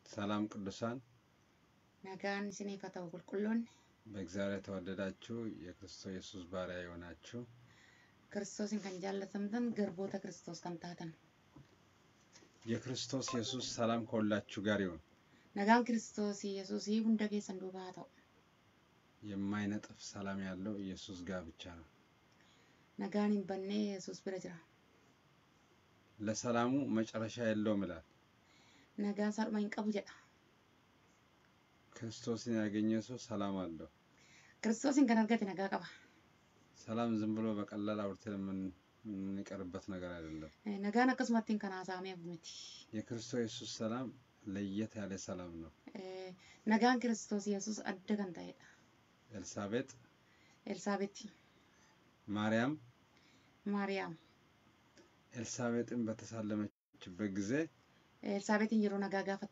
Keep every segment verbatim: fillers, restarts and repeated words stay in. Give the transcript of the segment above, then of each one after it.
ሰላም ቅዱሳን ነጋን ሲኔፈታው ቁልቁሉን በእግዚአብሔር ተወደዳችሁ የክርስቶስ ኢየሱስ ባሪያ የሆናችሁ ክርስቶስን ከንጃለተምተን ገርቦተ ክርስቶስ ከንታተን የክርስቶስ ኢየሱስ ሰላም ከሁላችሁ ጋር ይሁን። ነጋን ክርስቶስ ኢየሱስ ይሁን ደገ ሰንዱባታው የማይነጥፍ ሰላም ያለው ኢየሱስ ጋር ብቻ ነው። ነጋን በኔ ኢየሱስ ብረጅራ ለሰላሙ መጨረሻ የለውም ይላል። ነጋን ሳርማኝ ቀቡ ጀዳ ክርስቶስን ያገኘ ሰው ሰላም አለው። ክርስቶስን ከነርገት ነጋ ቀባ ሰላም ዝም ብሎ በቀላል አውርተን ምን እንቀርበት ነገር አይደለም። ነጋን አከስማቲን ከናሳሜ አብምቲ የክርስቶስ ኢየሱስ ሰላም ለየት ያለ ሰላም ነው። ነጋን ክርስቶስ ኢየሱስ አደገን ታይዳ ኤልሳቤጥ ኤልሳቤጥ ማርያም ማርያም ኤልሳቤጥን በተሳለመችበት ጊዜ ኤልሳቤጥን ይሮ ነጋ ጋፈት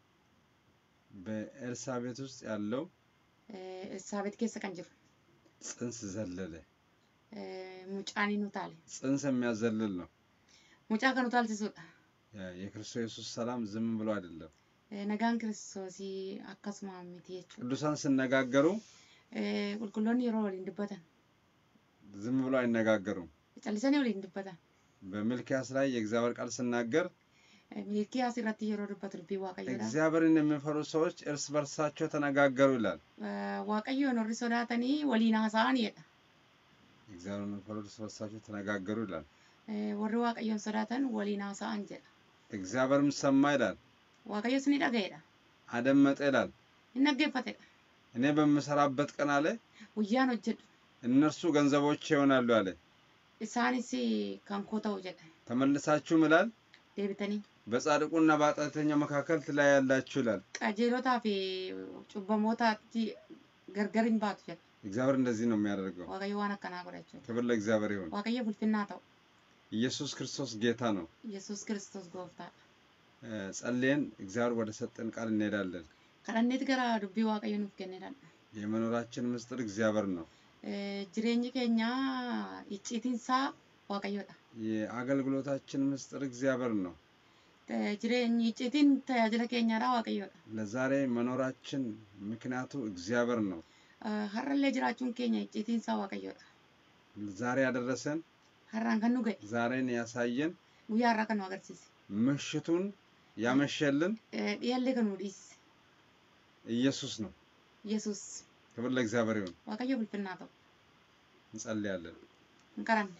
በኤልሳቤጥ ውስጥ ያለው ኤልሳቤጥ ከሰ ቀንጅሩ ጽንስ ዘለለ ሙጫኒ ኑታል ጽንስ የሚያዘልል ነው። ሙጫ ከኑታል ሲሱዳ የክርስቶስ ኢየሱስ ሰላም ዝም ብሎ አይደለም። ነጋን ክርስቶስ አከስማሚት የቹ ቅዱሳን ሲነጋገሩ ቁልቁሎን ይሮ ወሊንድበተን ዝም ብሎ አይነጋገሩም። ጨልሰኔ ወሊንድበተን በሚልክያስ ላይ የእግዚአብሔር ቃል ሲናገር ሚልክያስ ይራት ይሮድበት ልቢ ዋቀየዳ እግዚአብሔርን የሚፈሩ ሰዎች እርስ በርሳቸው ተነጋገሩ ይላል። ዋቀየ ነው ሪሶዳተኒ ወሊና ሳን ይዳ እግዚአብሔርን የሚፈሩ እርስ በርሳቸው ተነጋገሩ ይላል። ወሪ ዋቀየን ሶዳተን ወሊና ሳን ጀዳ እግዚአብሔርም ሰማ ይላል። ዋቀየስ ኒ ዳገይዳ አደመጠ ይላል። ይነገፈተ እኔ በመሰራበት ቀን አለ ወያን ወጀድ እነርሱ ገንዘቦች ይሆናሉ አለ። ኢሳኒሲ ካንኮታው ጀዳ ተመልሳችሁ ይላል ደብተኒ በጻድቁና በኃጢአተኛው መካከል ትለያያላችሁ ይላል። ቀጀሎታፊ ጩበሞታቲ ገርገሪን ባቱ ጀዳ እግዚአብሔር እንደዚህ ነው የሚያደርገው። ዋቀየ ዋና ከናቆራቸው ክብር ለእግዚአብሔር ይሁን። ዋቀየ ፍልፍናታው ኢየሱስ ክርስቶስ ጌታ ነው። ኢየሱስ ክርስቶስ ጎፍታ ጸልየን እግዚአብሔር ወደ ሰጠን ቃል እንሄዳለን። ከረኔት ገራ ዱቢ ዋቀየን ፍከነዳል የመኖራችን ምስጢር እግዚአብሔር ነው። ጅሬኝ ከኛ ይጪቲንሳ ዋቀየዳ የአገልግሎታችን ምስጢር እግዚአብሔር ነው። ጅሬኝ ይጪቲን ተያጅለ ከኛ ራ ዋቀየዳ ለዛሬ መኖራችን ምክንያቱ እግዚአብሔር ነው። ሀረለ ጅራቹን ከኛ ይጪቲንሳ ዋቀየዳ ዛሬ ያደረሰን ሀራን ከኑ ገ ዛሬን ያሳየን ውያራ ከኑ አገርሲስ ምሽቱን ያመሸልን ያለ ከኑ ዲስ ኢየሱስ ነው። ኢየሱስ ክብር ለእግዚአብሔር ይሁን። ዋቀየ ፍልፍናታው እንጸልያለን። እንቀራን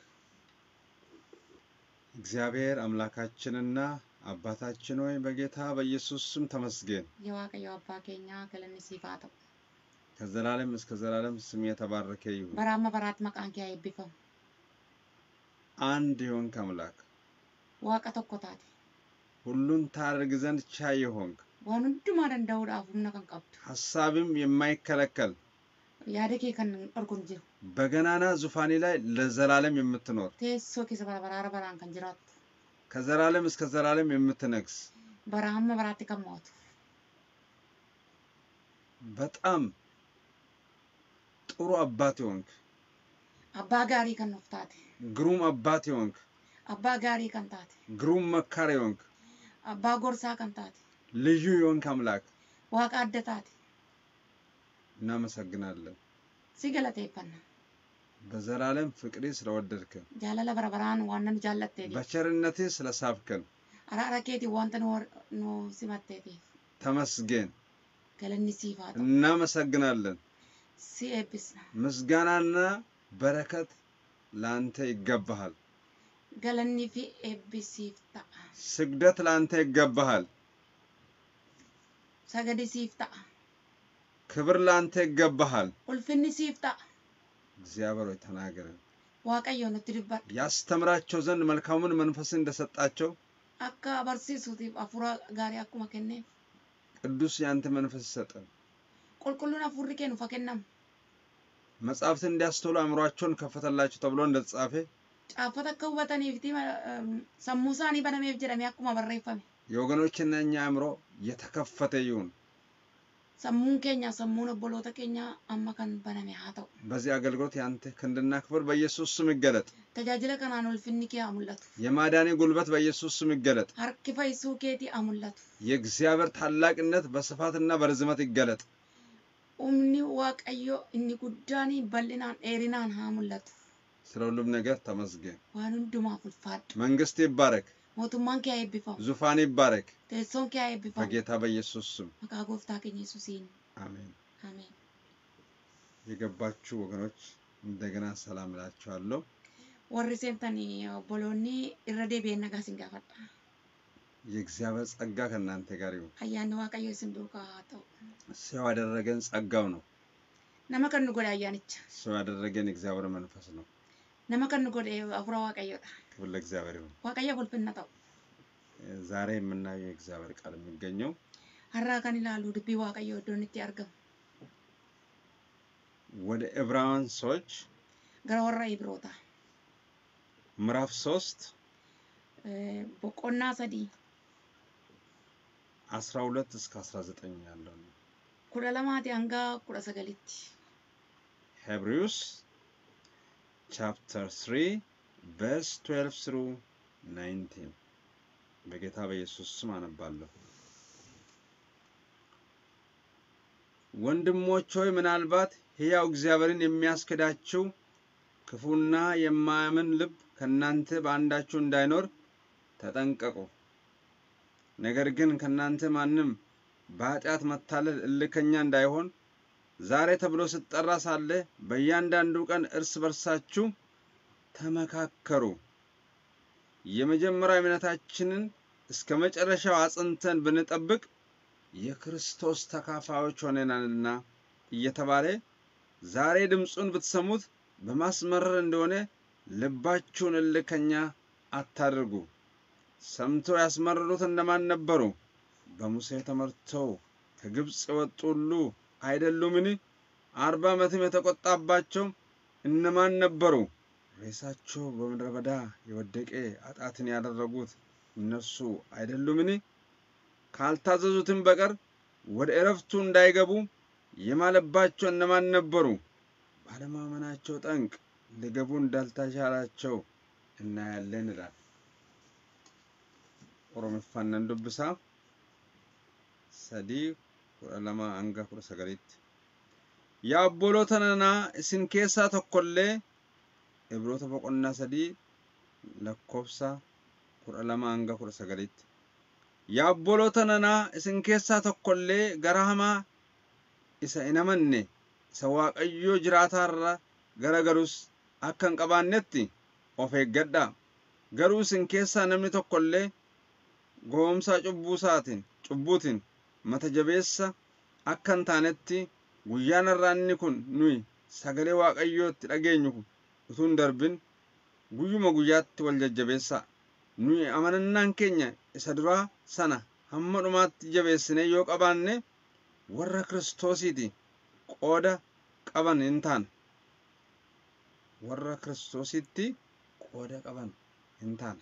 እግዚአብሔር አምላካችንና አባታችን ሆይ በጌታ በኢየሱስ ስም ተመስገን። የዋቀየው አባ ከኛ ከለኒ ሲፋታው ከዘላለም እስከ ዘላለም ስም የተባረከ ይሁን። በራማ በራት መቃንኪያ ይብፈም አንድ ይሁን አምላክ ዋቀ ተቆጣት ሁሉን ታርግ ዘንድ ቻይ ይሆንክ ወንድ ማረን ዳውድ አፉም ነቀንቀብቱ ሐሳብም የማይከለከል ያደከ ከን አርኩንጂ በገናና ዙፋኔ ላይ ለዘላለም የምትኖር ተሶ ከሰባራ በራን ከንጅራት ከዘላለም እስከ ዘላለም የምትነግስ በራማ በራት ከሞት በጣም ጥሩ አባት ይሆንክ አባ ጋሪ ከነፍታት ግሩም አባት ይሆንክ አባ ጋሪ ከንታት ግሩም መካር ይሆንክ አባ ጎርሳ ከንታት ልዩ ይሆንክ አምላክ ዋቃ አደታት እናመሰግናለን። ሲገለቴፈና በዘላለም ፍቅሪ ስለወደድከ ጃላላ በረበራን ዋነን ጃለቴ በቸርነቴ ስለሳብከን አራራኬቲ ዋንተን ወር ኖ ሲመቴቲ ተመስገን ገለኒ ሲፋታ እናመሰግናለን። ሲኤብስና ምስጋናና በረከት ላንተ ይገባሃል። ገለኒ ፊ ኤብሲፍታ ስግደት ላንተ ይገባሃል። ሰገዲ ሲፍታ ክብር ላንተ ይገባሃል። ኡልፍኒ ሲፍታ እግዚአብሔር ሆይ ተናገረን። ዋቀዮ ነው ትድባት ያስተምራቸው ዘንድ መልካሙን መንፈስ እንደሰጣቸው አካ በርሲሱቲ አፉራ ጋሪ አኩማ ከነ ቅዱስ ያንተ መንፈስ ይሰጠን። ቁልቁሉና አፉሪ ከኑ ፈከናም መጻፍትን እንዲያስተውሉ አእምሯቸውን ከፈተላቸው ተብሎ እንደተጻፈ ጫፈተ ከውበተን ይፍቲ ሰሙሳኒ በነሜ ጀደም ያኩማ በረይፈም የወገኖችና እኛ አእምሮ የተከፈተ ይሁን። sammuun keenya sammuun obboloota keenya amma kan baname haa ta'u. በዚህ አገልግሎት ያንተ ክንድና ክብር በኢየሱስ ስም ይገለጥ። Tajaajila kanaan ulfinni kee haa mul'atu. የማዳኔ ጉልበት በኢየሱስ ስም ይገለጥ። Harki fayyisuu keetii haa mul'atu. የእግዚአብሔር ታላቅነት በስፋትና በርዝመት ይገለጥ። Humni Waaqayyoo inni guddaan bal'inaan dheerinaan haa mul'atu. ስለ ሁሉም ነገር ተመስገን። Waan hundumaaf ulfaadhu. መንግስት ይባረክ። Mootummaan kee haa eebbifamu. ዙፋን ይባረክ። Teessoon kee haa eebbifamu. በጌታ በኢየሱስ ስም Maqaa gooftaa keenya Yesuusiin. አሜን። Ameen. የገባችሁ ወገኖች እንደገና ሰላም እላችኋለሁ። Warri seentanii obboloonni irra deebi'een nagaa isin gaafadha. የእግዚአብሔር ጸጋ ከእናንተ ጋር ይሁን። Ayyaanni Waaqayyoo isin duukaa haa ta'u. ሰው ያደረገን ጸጋው ነው። Nama kan nu godhe ayyaanicha. ሰው ያደረገን የእግዚአብሔር መንፈስ ነው። Nama kan nu godhe hafuura Waaqayyoodha. ክብር ለእግዚአብሔር ይሁን። Waaqayyoof ulfinna ta'u. ዛሬ የምናየው የእግዚአብሔር ቃል የሚገኘው Har'aa kan ilaalu dubbii Waaqayyoo iddoon itti argamu. ወደ ዕብራውያን ሰዎች Gara warra Ibrootaa. ምዕራፍ ሶስት Boqonnaa sadii አስራ ሁለት እስከ አስራ ዘጠኝ ያለው ነው። kudha lamaati hanga kudha sagalitti. Hebrews chapter three verse twelve through nineteen. በጌታ በኢየሱስ ስም አነባለሁ። ወንድሞች ሆይ ምናልባት ሕያው እግዚአብሔርን የሚያስክዳችሁ ክፉና የማያምን ልብ ከናንተ በአንዳችሁ እንዳይኖር ተጠንቀቁ። ነገር ግን ከናንተ ማንም በኃጢአት መታለል እልከኛ እንዳይሆን ዛሬ ተብሎ ሲጠራ ሳለ በእያንዳንዱ ቀን እርስ በርሳችሁ ተመካከሩ። የመጀመሪያ እምነታችንን እስከ መጨረሻው አጽንተን ብንጠብቅ የክርስቶስ ተካፋዮች ሆነናልና እየተባለ ዛሬ ድምጹን ብትሰሙት በማስመረር እንደሆነ ልባችሁን እልከኛ አታድርጉ። ሰምቶ ያስመረሩት እነማን ነበሩ? በሙሴ ተመርተው ከግብጽ የወጡ ሁሉ አይደሉምን? አርባ ዓመትም የተቆጣባቸው እነማን ነበሩ? ሬሳቸው በምድረ በዳ የወደቀ አጣትን ያደረጉት እነሱ አይደሉምን? ካልታዘዙትም በቀር ወደ ዕረፍቱ እንዳይገቡ የማለባቸው እነማን ነበሩ? ባለማመናቸው ጠንቅ ሊገቡ እንዳልተቻላቸው እናያለን ይላል። ኦሮምፋን እንደብሳ ሰዲ ለማ አንጋ ኩረ ሰገሪት ያቦሎተናና እስን ኬሳ ተኮሌ እብሮተ በቆና ሰዲ ለኮብሳ ኩረ ለማ አንጋ ኩረ ሰገሪት ያቦሎተናና እስን ኬሳ ተኮሌ ገራሃማ ኢሳ ኢነመኔ ሰዋቀዮ ጅራታራ ገረገሩስ አከን ቀባነቲ ኦፌገዳ ገሩ እስን ኬሳ ነምኒ ተኮሌ ጎምሳ ጩቡሳቲን ጩቡቲን መተጀቤሳ አከን ታነቲ ጉያን ራኒ ኩን ኑይ ሰገሌ ዋቀዮት ደገኙ ኡቱን ደርብን ጉዩመ ጉያት ወልጀጀቤሳ ኑይ አመነናን ኬኛ ኢሰድራ ሰና ሐመዱማት ጀቤስኔ ዮ ቀባኔ ወረ ክርስቶሲቲ ቆዳ ቀባን እንታን ወረ ክርስቶሲቲ ቆዳ ቀባን እንታን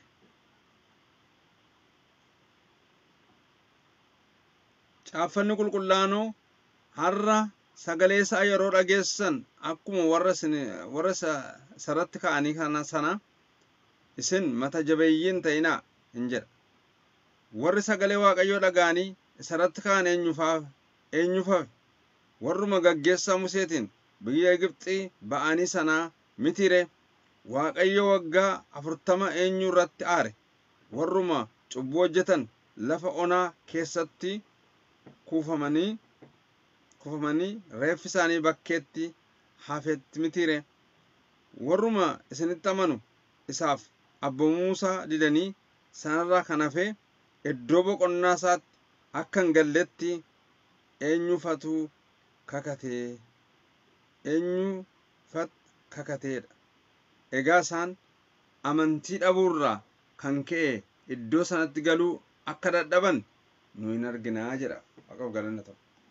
ጫፈን ቁልቁላኖ ሐራ ሰገሌሳ የሮ ዳጌሰን አኩሙ ወረስን ወረሰ ሰረት ካኒ ካና ሰና እስን መተጀበይን ተይና እንጀ ወር ሰገሌ ዋቀዮ ዳጋኒ ሰረት ካን ኤኙፋ ኤኙፋ ወሩ መገገሳ ሙሴቲን በየ ግብጽ በአኒ ሰና ሚቲሬ ዋቀዮ ወጋ አፍርተማ ኤኙ ረት አረ ወሩማ ጭቦጀተን ለፈኦና ኬሰቲ ኩፈመኒ ኩፈመኒ ሬፍሳኒ በከቲ ሐፈት ሚቲሬ ወሩማ እስንተመኑ ኢሳፍ አቦ ሙሳ ዲደኒ ሰነራ ከነፈ እዶቦ ቆናሳት አከን ገለቲ ኤኙ ፈቱ ከከቴ ኤኙ ፈት ከከቴ ኤጋሳን አመንቲ ደቡራ ከንከ እዶ ሰነት ገሉ አከዳደበን ኑይን አርግና ጀራ አቀው ገለነተ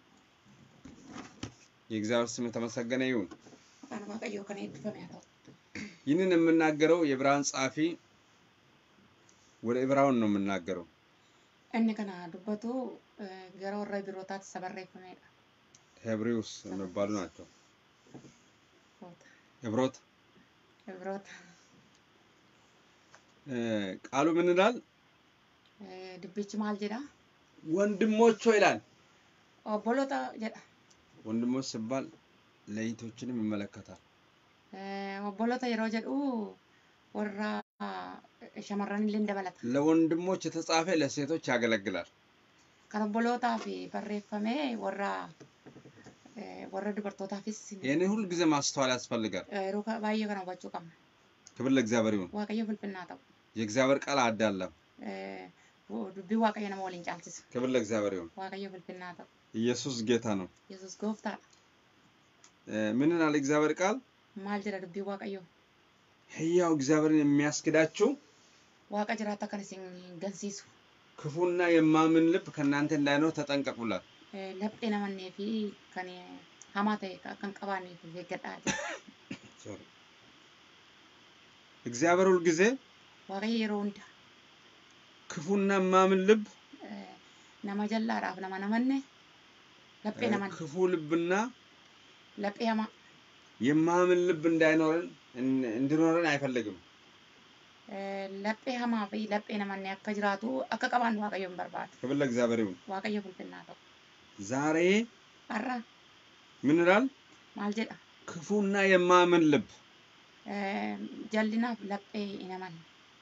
የእግዚአብሔር ስም የተመሰገነ ይሁን። Kana Waaqayyoo kana eebbifame haa ta'u. ይህንን የምናገረው የዕብራውያን ጻፊ ወደ ዕብራውያን ነው የምናገረው። Inni kana dubbatu gara warra Ibrootaatti isa barreeffamedha. ሄብሪውስ የሚባሉ ናቸው። ዕብሮት ዕብሮት ቃሉ ምን ይላል? ድብች ማል ጀዳ ወንድሞች ሆይ ይላል። ኦቦሎታ ጀዳ ወንድሞች ሲባል ለይቶችንም ይመለከታል። ኦቦሎታ የሮ ጀዱ ወራ ሸመራን ለንደበለታ ለወንድሞች የተጻፈ ለሴቶች ያገለግላል። ከኦቦሎታ ፊ በረፈመ ወራ ወራ ድበርቶታ ፊስ የኔ ሁሉ ጊዜ ማስተዋል ያስፈልጋል። ሩካ ባየ ከና ባቹ ቀም ክብር ለእግዚአብሔር ይሁን። ዋቀየ ፍልፍልና ታው የእግዚአብሔር ቃል አዳለም ዱቢ ዋቀየ ነው ወሊን ጫልትስ ክብር ለእግዚአብሔር ይሁን። ዋቀየ ፍልፍልና ታው ኢየሱስ ጌታ ነው። ኢየሱስ ጎፍታ ምን ይላል እግዚአብሔር ቃል? ማል ጀዳ ዱቢ ዋቀየ ሕያው እግዚአብሔርን የሚያስክዳችሁ ዋቀ ጅራታ ከነሲን ገንሲሱ ክፉና የማምን ልብ ከናንተ እንዳይኖር ተጠንቀቁላት። ለጴ ነመኔ ፊ ከኔ ሐማቴ ከንቀባኔ ፊ ገዳጅ ሶሪ እግዚአብሔር ሁሉ ጊዜ ዋቀየ የሮንዳ ክፉና የማምን ልብ ነማጀላ ራፍ ነማ ነመኔ ለጴ ነመኔ ክፉ ልብና ለጴ ሐማ የማምን ልብ እንዳይኖርን እንድኖርን አይፈልግም። ለጴ ሐማ ፊ ለጴ ነመኔ አከጅራቱ አከቀባን ዋቀየን በርባድ ክብር ለእግዚአብሔር ይሁን። ዋቀየ ፍልፍልና ታው ዛሬ አራ ምን ይላል? ማልጀዳ ክፉና የማምን ልብ ጀልና ለጴ ነመኔ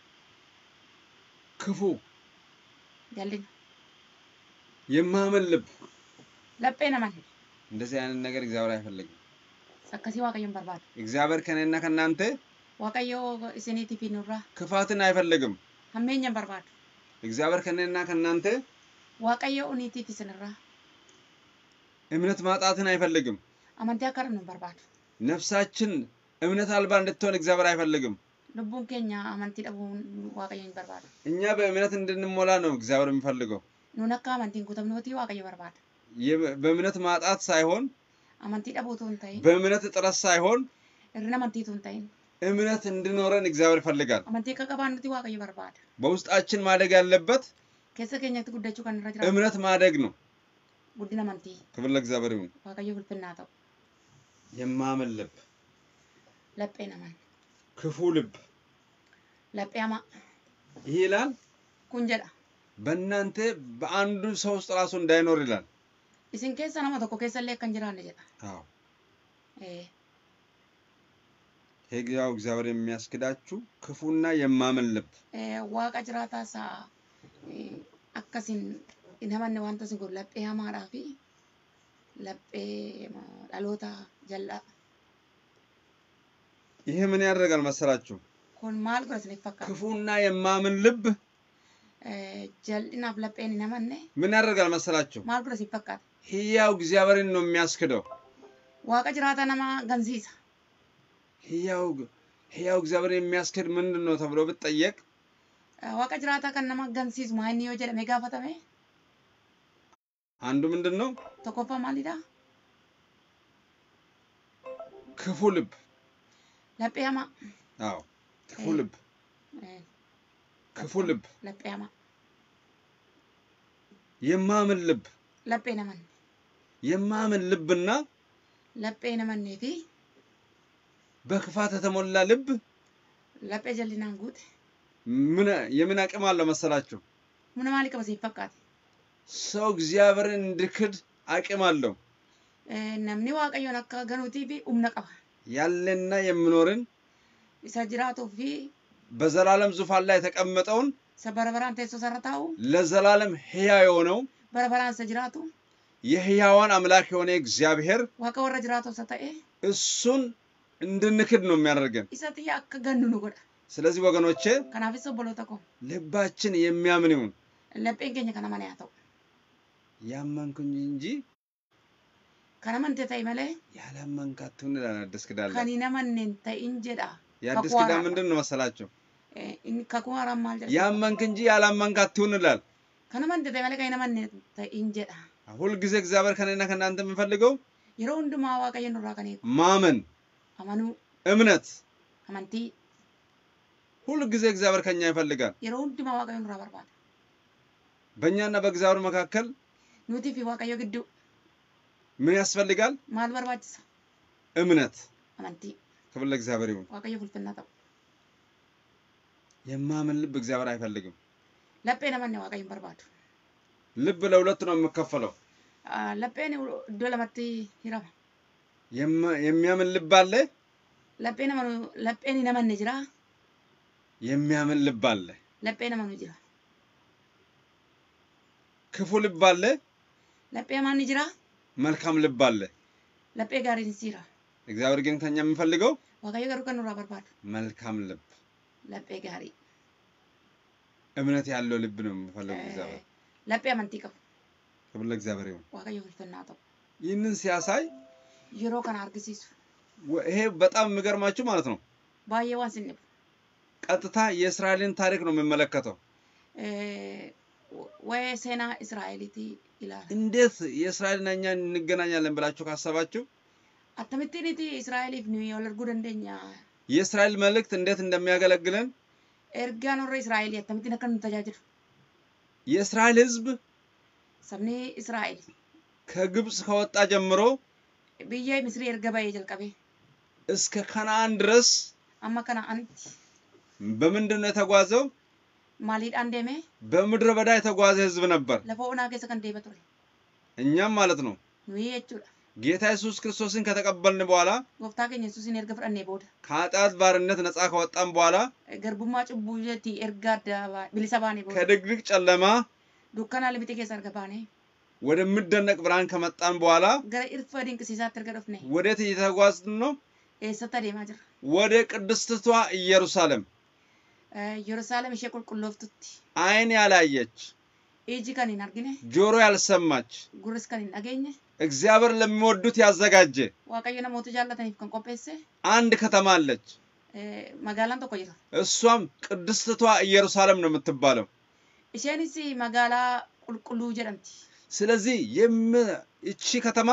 ክፉ ጀልና የማምን ልብ ለጴ ነመኔ እንደዚህ አይነት ነገር እግዚአብሔር አይፈልግም። ሰከሲ ዋቀየን በርባድ እግዚአብሔር ከኔና ከናንተ ዋቀዮ እስኒቲ ፊኑራ ክፋትን አይፈልግም። ሐሜኛን በርባድ እግዚአብሔር ከኔና ከናንተ ዋቀዮ ኡኒቲ ፊስንራ እምነት ማጣትን አይፈልግም። አመንቲያ ከረን በርባድ ነፍሳችን እምነት አልባ እንድትሆን እግዚአብሔር አይፈልግም። ልቡን ከኛ አመንቲ ደቡን ዋቀየን በርባድ እኛ በእምነት እንድንሞላ ነው እግዚአብሔር የሚፈልገው። ኑነካ አመንቲን ኩተምኖቲ ዋቀየ በርባድ በእምነት ማጣት ሳይሆን አመንቲ ደቡቱን ታይ በእምነት ጥረት ሳይሆን እርና አመንቲቱን ታይ እምነት እንድኖረን እግዚአብሔር ይፈልጋል። አመንቲ ከቀባንቲ ዋቀየ በርባድ በውስጣችን ማደግ ያለበት ከሰ ከኛት ጉዳቹ ከነራ ጅራ እምነት ማደግ ነው። ጉዲና አመንቲ ክብር ለእግዚአብሔር ይሁን። ዋቀየ ፍልፍልና ታው የማምን ልብ ለጴ ነመኔ ክፉ ልብ ለጴ ሐማ ይሄ ይላል ኩንጀዳ በእናንተ በአንዱ ሰው ውስጥ ራሱ እንዳይኖር ይላል። ኢሲን ከሰ ነማ ተኮ ከሰ ለከን ጅራ እንደጀዳ አዎ እ ሕያው እግዚአብሔር የሚያስክዳችሁ ክፉና የማምን ልብ ዋቀ ጅራታ ሳ አከሲን ነመኔ ዋንተ ሲጎር ለጴ ሐማራ ፊ ለጴ ዳሎታ ጀላ ይሄ ምን ያደርጋል መሰላችሁ? ኩን ማል ጎስ ለፈካ ክፉና የማምን ልብ ጀልና ለጴን ነመኔ ምን ያደርጋል መሰላችሁ? ማል ጎስ ይፈካ ሕያው እግዚአብሔርን ነው የሚያስክደው። ዋቀ ጅራታ ነማ ገንዚሳ ሕያው ሕያው እግዚአብሔርን የሚያስክድ ምንድነው ተብሎ ብትጠየቅ ዋቀ ጅራታ ከነማ ገንሲስ ማይኒዮ ጀለ ሜጋፈተሜ አንዱ ምንድነው? ተቆፋ ማሊዳ ክፉ ልብ ለጴ ሐማ አዎ ክፉ ልብ ክፉ ልብ ለጴ ሐማ የማምን ልብ ለጴ ነመኔ የማምን ልብና ለጴ ነመኔ ፊ በክፋት የተሞላ ልብ ለጴ ጀሊናን ጉት ምን የምን አቅም አለው መሰላችሁ? ምን ማሊከ በሲ ይፈቃት ሰው እግዚአብሔርን እንድክድ አቅም አለው። ነምኒ ዋቀዮን አካ ገኑቲ ፊ ኡምነ ቀባ ያለና የምኖርን ኢሰጅራቱ ፊ በዘላለም ዙፋን ላይ የተቀመጠውን ሰበረበራን ተይሶ ሰረታው ለዘላለም ሕያው የሆነው በረበራን ሰጅራቱ የሕያዋን አምላክ የሆነ እግዚአብሔር ዋቀ ወረ ጅራቱ ሰተኤ እሱን እንድንክድ ነው የሚያደርገን። ኢሰትያ አከ ገኑኑ ጎዳ ስለዚህ ወገኖቼ ከናፊሶ ቦሎተኮ ልባችን የሚያምን ይሁን። ለጴን ከኛ ከነማን ያተው ያመንኩኝ እንጂ ከነማን ተታይ መለ ያላመንካቱን ለአዲስ ኪዳን ከኒ ነማንን ታይ እንጀዳ የአዲስ ኪዳን ምንድነው መሰላችሁ? እን ከኩዋራ ማል ጀዳ ያመንክ እንጂ ያላመንካቱን ይላል። ከነማን ተታይ መለ ከነማን ታይ እንጀዳ ሁል ጊዜ እግዚአብሔር ከነና ከናንተ የምፈልገው የሮ እንድማ ዋቀየ ኑራ ከኔ ማመን አማኑ እምነት አማንቲ ሁሉ ጊዜ እግዚአብሔር ከኛ ይፈልጋል። የሮ እንድማ ዋቀየ ኑራ በርባድ በእኛና በእግዚአብሔር መካከል ኑቲ ፊ ዋቀየ ግዱ ምን ያስፈልጋል ማል በርባጭሳ እምነት አማንቲ ክብር ለእግዚአብሔር ይሁን ዋቀየ ፍልፍና ተው የማምን ልብ እግዚአብሔር አይፈልግም ለጴነ ማን ዋቀየ በርባዱ ልብ ለሁለት ነው የሚከፈለው ለጴነ ዶለማቲ ይራማ የሚያምን ልብ አለ ለጴነ ማኑ ለጴነ ነማን ይጅራ የሚያምን ልብ አለ ለጴነ ማኑ ይጅራ ክፉ ልብ አለ ለጴ ማን ይጅራ መልካም ልብ አለ ለጴ ጋር ይንሲራ እግዚአብሔር ግን ከኛ የምፈልገው ዋቀየ ጋር ከኖራ በርባዱ መልካም ልብ ለጴ ጋሪ እምነት ያለው ልብ ነው የምፈልገው እግዚአብሔር ለጴ አማንቲ ቀፍ ክብር ለእግዚአብሔር ይሁን ዋቀየ ፍልፍና ተው ይህንን ሲያሳይ ይሮ ከን አርግሲሱ ይሄ በጣም የሚገርማችሁ ማለት ነው ባየዋን ስንብ ቀጥታ የእስራኤልን ታሪክ ነው የሚመለከተው ወይ ሴና እስራኤሊቲ ይላል እንዴት የእስራኤልና እኛ እንገናኛለን ብላችሁ ካሰባችሁ አተምቲኒቲ እስራኤሊፍ ነው ያለርጉ ደንደኛ የእስራኤል መልእክት እንዴት እንደሚያገለግለን ኤርጋን ወረ እስራኤል አተምቲነ ከን ተጃጅሩ የእስራኤል ህዝብ ሰምኔ እስራኤል ከግብጽ ከወጣ ጀምሮ በየ ምስሪ ኤርገባ ይጀልቀበ እስከ ከነዓን ድረስ አማ ከነዓንቲ በመንደነ ተጓዘው ማሊድ አንደመ በመድረ በዳ የተጓዘ ህዝብ ነበር ለፎና ከሰ ከንዴ በቶሪ እኛም ማለት ነው ነው ይችላል ጌታ ኢየሱስ ክርስቶስን ከተቀበልን በኋላ ወፍታ ከኝ ኢየሱስን ኤርገ ፍራኔ ቦዳ ከኃጢአት ባርነት ነፃ ከወጣን በኋላ ገርቡማ ጭቡየቲ ኤርጋዳ ቢልሰባኔ ቦዳ ከድግድግ ጨለማ ዱካና ለሚቴ ከሰርገባኔ ወደ ምደነቅ ብርሃን ከመጣን በኋላ ገረ ኢርፋ ድንቅ ሲሳት ተርገደፍኔ ወዴት እየተጓዝን ነው እሰተ ደማጅር ወደ ቅድስቲቷ ኢየሩሳሌም ኢየሩሳሌም ሸቁል ቁልፍቱቲ አይን ያላየች እጂ ከኒን አርግኔ ጆሮ ያልሰማች ጉርስ ከኒን አገኘ እግዚአብሔር ለሚወዱት ያዘጋጀ ዋቀየነ ሞቱ ጃላተን ይፍከን ቆጴሰ አንድ ከተማ አለች መጋላን ተቆይራ እሷም ቅድስቲቷ ኢየሩሳሌም ነው የምትባለው እሺንሲ መጋላ ቁልቁሉ ጀረምቲ ስለዚህ እቺ ከተማ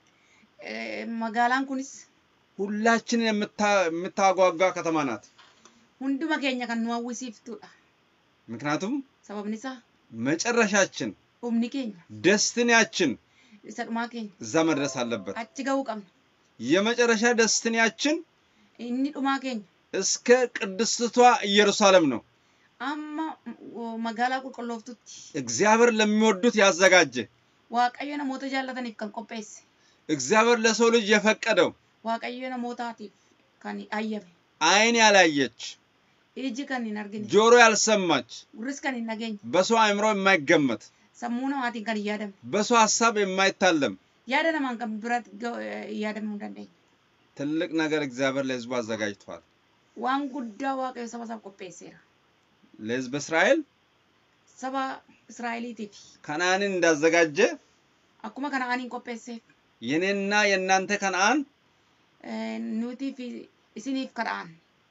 መጋላን ኩንስ ሁላችንን የምታጓጓ ከተማ ናት ሁንዱ መገኛ ከነው ወሲፍቱዳ ምክንያቱም ሰበብኒሳ መጨረሻችን ኡምኒከኝ ደስቲኒያችን ይሰጥማከኝ እዛ መድረስ አለበት አጭጋው ቀም የመጨረሻ ደስቲኒያችን እኒ ዱማከኝ እስከ ቅድስቲቷ ኢየሩሳሌም ነው አማ መጋላ ቁልቁሎፍቱቲ እግዚአብሔር ለሚወዱት ያዘጋጀ ዋቀየነ ሞተ ጃላተን ይፍከን ቆጴሰ እግዚአብሔር ለሰው ልጅ የፈቀደው ዋቀየነ ሞታቲ ካኒ አየበ አይን ያላየች እጂ ከኒን አርግኔ ጆሮ ያልሰማች ጉርስ ከኒን አገኝ በሰው አእምሮ የማይገመት ሰሙና ማቲ ከን ያደም በሰው ሐሳብ የማይታለም ያደነ ማን ከም ብረት ያደም እንደኝ ትልቅ ነገር እግዚአብሔር ለሕዝቡ አዘጋጅቷል ዋን ጉዳ ዋቀየ ሰባሳብ ቆጴሰራ ለሕዝብ እስራኤል ሰባ እስራኤሊቲ ከነዓንን እንዳዘጋጀ አኩማ ከነዓንን ቆጴሰ የኔና የናንተ ከነዓን ኑቲ ኢሲኒፍ ከነዓን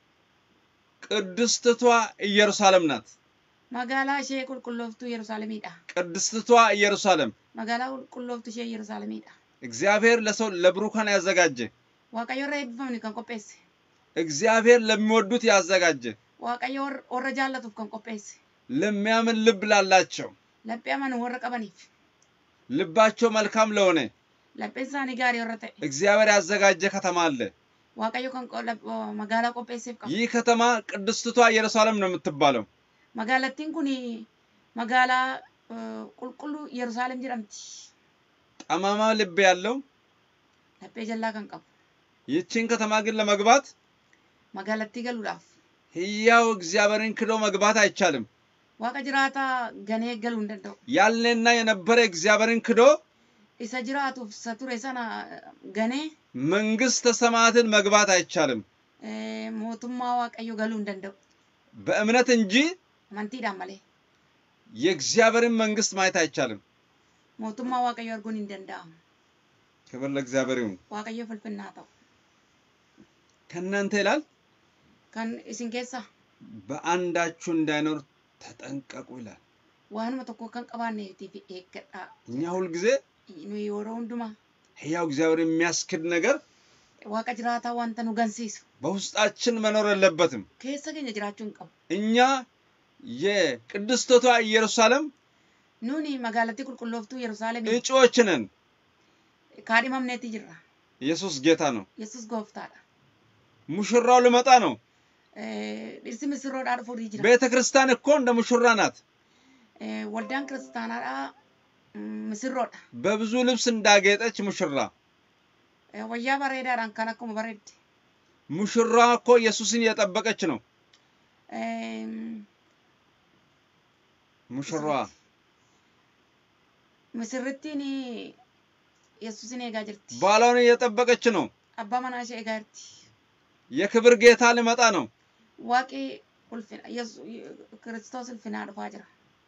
ቅድስቲቷ ኢየሩሳሌም ናት መጋላ ሸ ቁልቁሎፍቱ ኢየሩሳሌምዳ ቅድስቲቷ ኢየሩሳሌም መጋላ ቁልቁሎፍቱ ሸ ኢየሩሳሌምዳ እግዚአብሔር ለሰው ለብሩካን ያዘጋጀ ዋቀየ ረይብፈምኒ ከን ቆጴሰ እግዚአብሔር ለሚወዱት ያዘጋጀ ዋቀየ ወረ ጃላቱፍ ከን ቆጴሰ ለሚያምን ልብ ላላቸው ለጲያማን ወረ ቀበኒፍ ልባቸው መልካም ለሆነ ለጴሳኒ ጋር ይወረተ እግዚአብሔር ያዘጋጀ ከተማ አለ ዋቀየ ከን መጋላ ቆጴሰፍ ከ ይህ ከተማ ቅድስቲቷ ኢየሩሳሌም ነው የምትባለው መጋላቲን ኩኒ መጋላ ቁልቁሉ ኢየሩሳሌም ጅራምቲ ጠማማ ልብ ያለው ለጴ ጀላ ከን ቀቡ ይህችን ከተማ ግን ለመግባት መጋላቲ ገሉዳፍ ሕያው እግዚአብሔርን ክዶ መግባት አይቻልም ዋቀ ጅራታ ገኔ ገሉ እንደው ያለና የነበረ እግዚአብሔርን ክዶ ኢሰጅራቱ ሰቱሬ ሰና ገኔ መንግስተ ሰማያትን መግባት አይቻልም ሞቱማ ዋቀዩ ገሉ እንደው በእምነት እንጂ ማንቲ ዳማለ የእግዚአብሔርን መንግስት ማየት አይቻልም ሞቱማ ዋቀዩ አርጉን እንደንዳ ክብር ለእግዚአብሔር ይሁን ዋቀዩ ፍልፍናታው ከናንተ ይላል ካን ኢሲን ኬሳ በአንዳችሁ እንዳይኖር ተጠንቀቁ ይላል ዋን መተኮ ካን ቀባኔ ቲቪ ኤከዳ እኛ ሁሉ ጊዜ ነው ይወራውንዱማ ሕያው እግዚአብሔር የሚያስክድ ነገር ዋቀ ጅራታ ዋንተኑ ገንሲስ በውስጣችን መኖር የለበትም ከሰገኘ ጅራቹን ቀብ እኛ የቅድስቲቷ ኢየሩሳሌም ኑኒ መጋላቲ ቁልቁሎፍቱ ኢየሩሳሌም እጮች ነን kaadhimamneeti jirra. ኢየሱስ ጌታ ነው Yesus gooftaadha. ሙሽራው ሊመጣ ነው dhirsi misirroodhaa dhufuutii jira. ቤተ ክርስቲያን እኮ እንደ ሙሽራ ናት waldaan kiristaanaadhaa misirroodha. በብዙ ልብስ እንዳጌጠች ሙሽራ wayyaa bareedaadhaan kan akkuma bareedde. ሙሽራዋ እኮ ኢየሱስን እየጠበቀች ነው ሙሽራዋ misirrittiin Yesuusin eegaa jirti. ባሏን እየጠበቀች ነው abbaa manaa ishee eegaa jirti. የክብር ጌታ ሊመጣ ነው waaqi ulfina Yesuus Kiristoos ulfinaa dhufaa jira.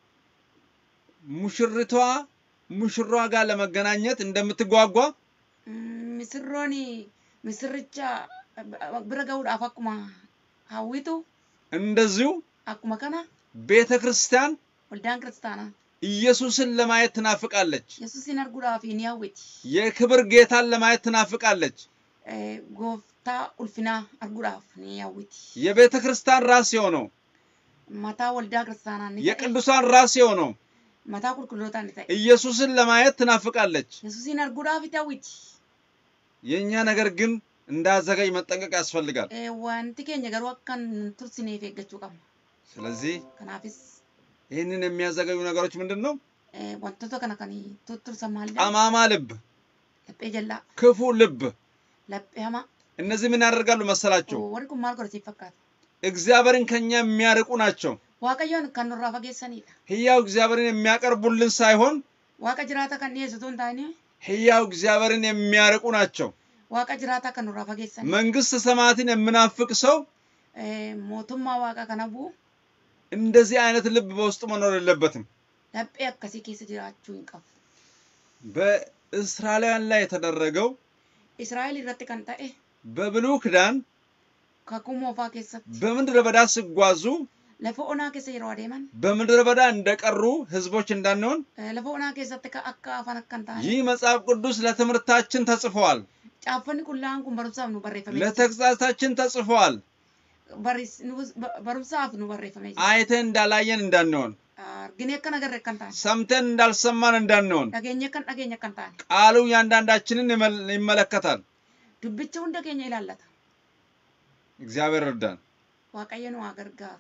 ሙሽሪቷ ሙሽራዋ ጋር ለመገናኘት እንደምትጓጓ misirroon misirricha bira ga'uudhaaf akkuma hawwitu እንደዚሁ akkuma kana ቤተ ክርስቲያን waldaan kiristaanaa ኢየሱስን ለማየት ትናፍቃለች Yesuusin arguudhaaf ni hawwiti. የክብር ጌታን ለማየት ትናፍቃለች gooftaa ulfinaa arguudhaaf ni hawwiti. የቤተ ክርስቲያን ራስ የሆነው mataa waldaa kiristaanaa ni ta'e የቅዱሳን ራስ የሆነው mataa qulqullootaa ni ta'e ኢየሱስን ለማየት ትናፍቃለች Yesuusin arguudhaaf ni hawwiti. የኛ ነገር ግን እንዳዘጋጅ መጠንቀቅ ያስፈልጋል wanti keenya garuu akkan tursineef eeggachuu qabna. ስለዚህ kanaafis ይሄንን የሚያዘጋጁ ነገሮች ምንድነው wantoota kana kan turtursan maalidha? ጠማማ ልብ laphee jallaa ክፉ ልብ laphee hamaa እነዚህ ምን ያደርጋሉ መሰላችሁ warri kun maal godhasiif fakkaata? እግዚአብሔርን ከኛ የሚያርቁ ናቸው waaqayyoon kan nurraa fageessanidha. ሕያው እግዚአብሔርን የሚያቀርቡልን ሳይሆን waaqa jiraata kan dhiyeessitu hin taane ሕያው እግዚአብሔርን የሚያርቁ ናቸው waaqa jiraata kan nurraa fageessan መንግስት ሰማያትን የምናፍቅ ሰው mootummaa waaqa kana bu'u እንደዚህ አይነት ልብ በውስጡ መኖር የለበትም laphee akkasii keessa jiraachuu hin qabu. በእስራኤላውያን ላይ የተደረገው Israa'el irratti kan ta'e በብሉይ ኪዳን kakuu moofaa keessatti በምድረ በዳ ሲጓዙ lafa onaa keessa yeroo adeeman በምድረ በዳ እንደቀሩ ህዝቦች እንዳንሆን lafa onaa keessatti akka afaan akkan ta'an ይህ መጽሐፍ ቅዱስ ለትምህርታችን ተጽፏል caaffanni qullaan kun barumsaaf nu barreeffame ለተግሳጻችን ተጽፏል barumsaaf nu barreeffame አይተን እንዳላየን እንዳንሆን argine akka nagarre kan ta'an ሰምተን እንዳልሰማን እንዳንሆን dhageenya kan dhageenya kan ta'an ቃሉ ያንዳንዳችንን ይመለከታል dubbicha hunda keenya ilaallata. እግዚአብሔር ይርዳን waaqayyo nu gargaaru.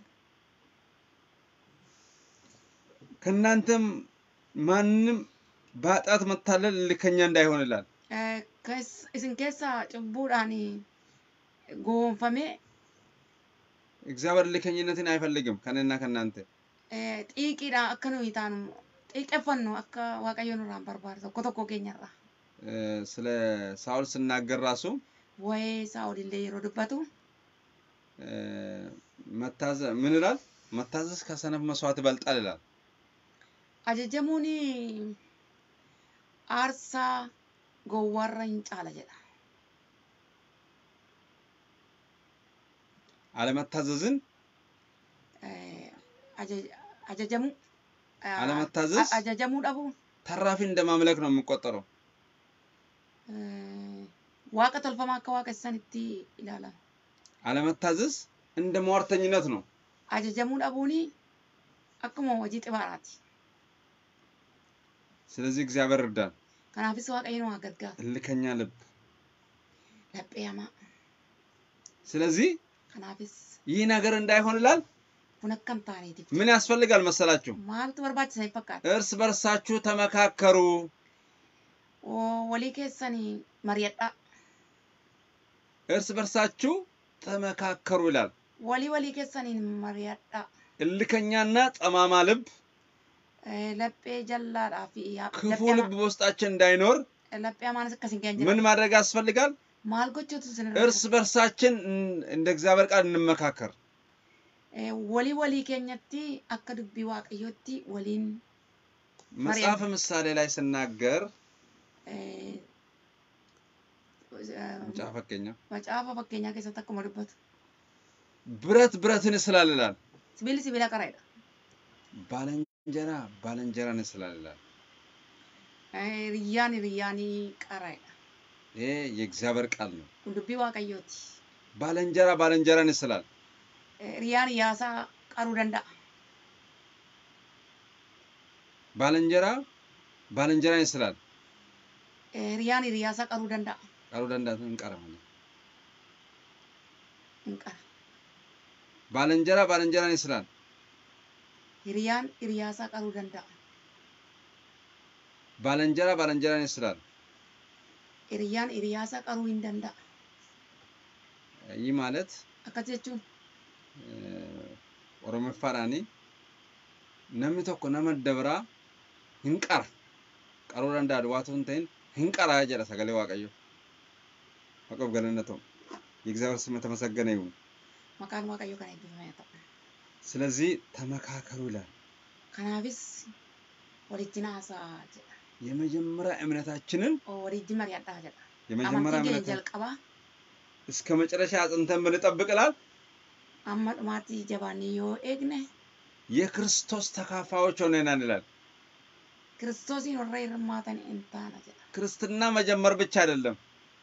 ከናንተም ማንንም ባጣት መታለል ልከኛ እንዳይሆን ይላል isin keessa cubbuudhaan goonfame እግዚአብሔር ልከኝነትን አይፈልግም ከነና ከናንተ xiiqiidha akka nuyi taanu xiiqeffannu akka waaqayyo nurraan barbaadu tokko tokko keenyarra ስለ ሳውል ስናገር ራሱ ወይ ሳውል illee yeroo dubbatu መታዘዝ ምን ይላል መታዘዝ ከሰነፍ መስዋዕት ይበልጣል ይላል ajajamuun aarsaa gowwarra hin caala jedha አለመታዘዝን አጃጀሙ አለመታዘዝ አጃጀሙ ዳቡ ተራፊ እንደማምለክ ነው የሚቆጠረው ዋቀ ተልፈማ ከዋቀ ሰንቲ ይላል አለመታዘዝ እንደ ሟርተኝነት ነው አጃጀሙ ዳቡኒ አክሞ ወጂ ጥባራት ስለዚህ እግዚአብሔር ይርዳን ከናፍስ ዋቀይ ነው አገርጋ ልከኛ ልብ ለጴያማ ስለዚህ ከናፍስ ይህ ነገር እንዳይሆን ይላል ሁነከም ታሪቲ ምን ያስፈልጋል መሰላችሁ ማለት ወርባች ሳይፈቃድ እርስ በርሳችሁ ተመካከሩ ኦ ወሊ ከሰኒ ማርያጣ እርስ በርሳችሁ ተመካከሩ ይላል ወሊ ወሊ ከሰኒ ማርያጣ ልከኛና ጠማማ ልብ ለጴ ጀላዳ ፊ ክፉ ልብ በውስጣችን እንዳይኖር ለጴ ማነስ ከሲንገኝ ምን ማድረግ ያስፈልጋል ማልጎቹት ስነ እርስ በርሳችን እንደ እግዚአብሔር ቃል እንመካከር ወሊ ወሊ ከኛቲ አከዱቢ ዋቀዮቲ ወሊን መጽሐፈ ምሳሌ ላይ ስናገር መጽሐፈ ፈከኛ መጽሐፈ ፈከኛ ከሰተ ከመድበት ብረት ብረትን ስላልላል ሲቢል ሲቢላ ቀራይዳ ባለንጀራ ባለንጀራን ስላልላል ሪያኒ ሪያኒ ቀራይዳ ይሄ የእግዚአብሔር ቃል ነው ዱቢ ዋቀዮቲ ባለንጀራ ባለንጀራን ስላል ሪያኒ ያሳ ቀሩ ደንዳ ባለንጀራ ባለንጀራን ስላል Hiriyaan hiriyaasaa qaruu danda'a. qaruu danda'a hinqara malee Hin qara. ባልንጀራ ባልንጀራን ይስላል Hiriyaan hiriyaasaa qaruu danda'a. ባልንጀራ ባልንጀራን ይስላል Hiriyaan hiriyaasaa qaruu hin danda'a. ይህ ማለት Akkas jechuun ኦሮሞፋራኒ namni tokko nama dabraa hinqara qaruu danda'a duwwaatuun ta'in hinqara jedha sagalee waaqayyo Waaqoof galanna ta'u የእግዚአብሔር ስም የተመሰገነ ይሁን maqaan waaqayyoo kan eebbifame haa ta'u. ስለዚህ ተመካከሩ ይላል Kanaafis walitti haasa'aa jedha. የመጀመሪያ እምነታችንን Walitti mari'adhaa jedha. የመጀመሪያ Amantiin keenya እምነታችንን jalqabaa እስከ መጨረሻ አጽንተን ብንጠብቅ ይላል amma dhumaatti jabaannee yoo eegne የክርስቶስ ተካፋዮች ሆነናል ይላል Kiristoosiin warra hirmaatan hin taana jedha. ክርስትና መጀመር ብቻ አይደለም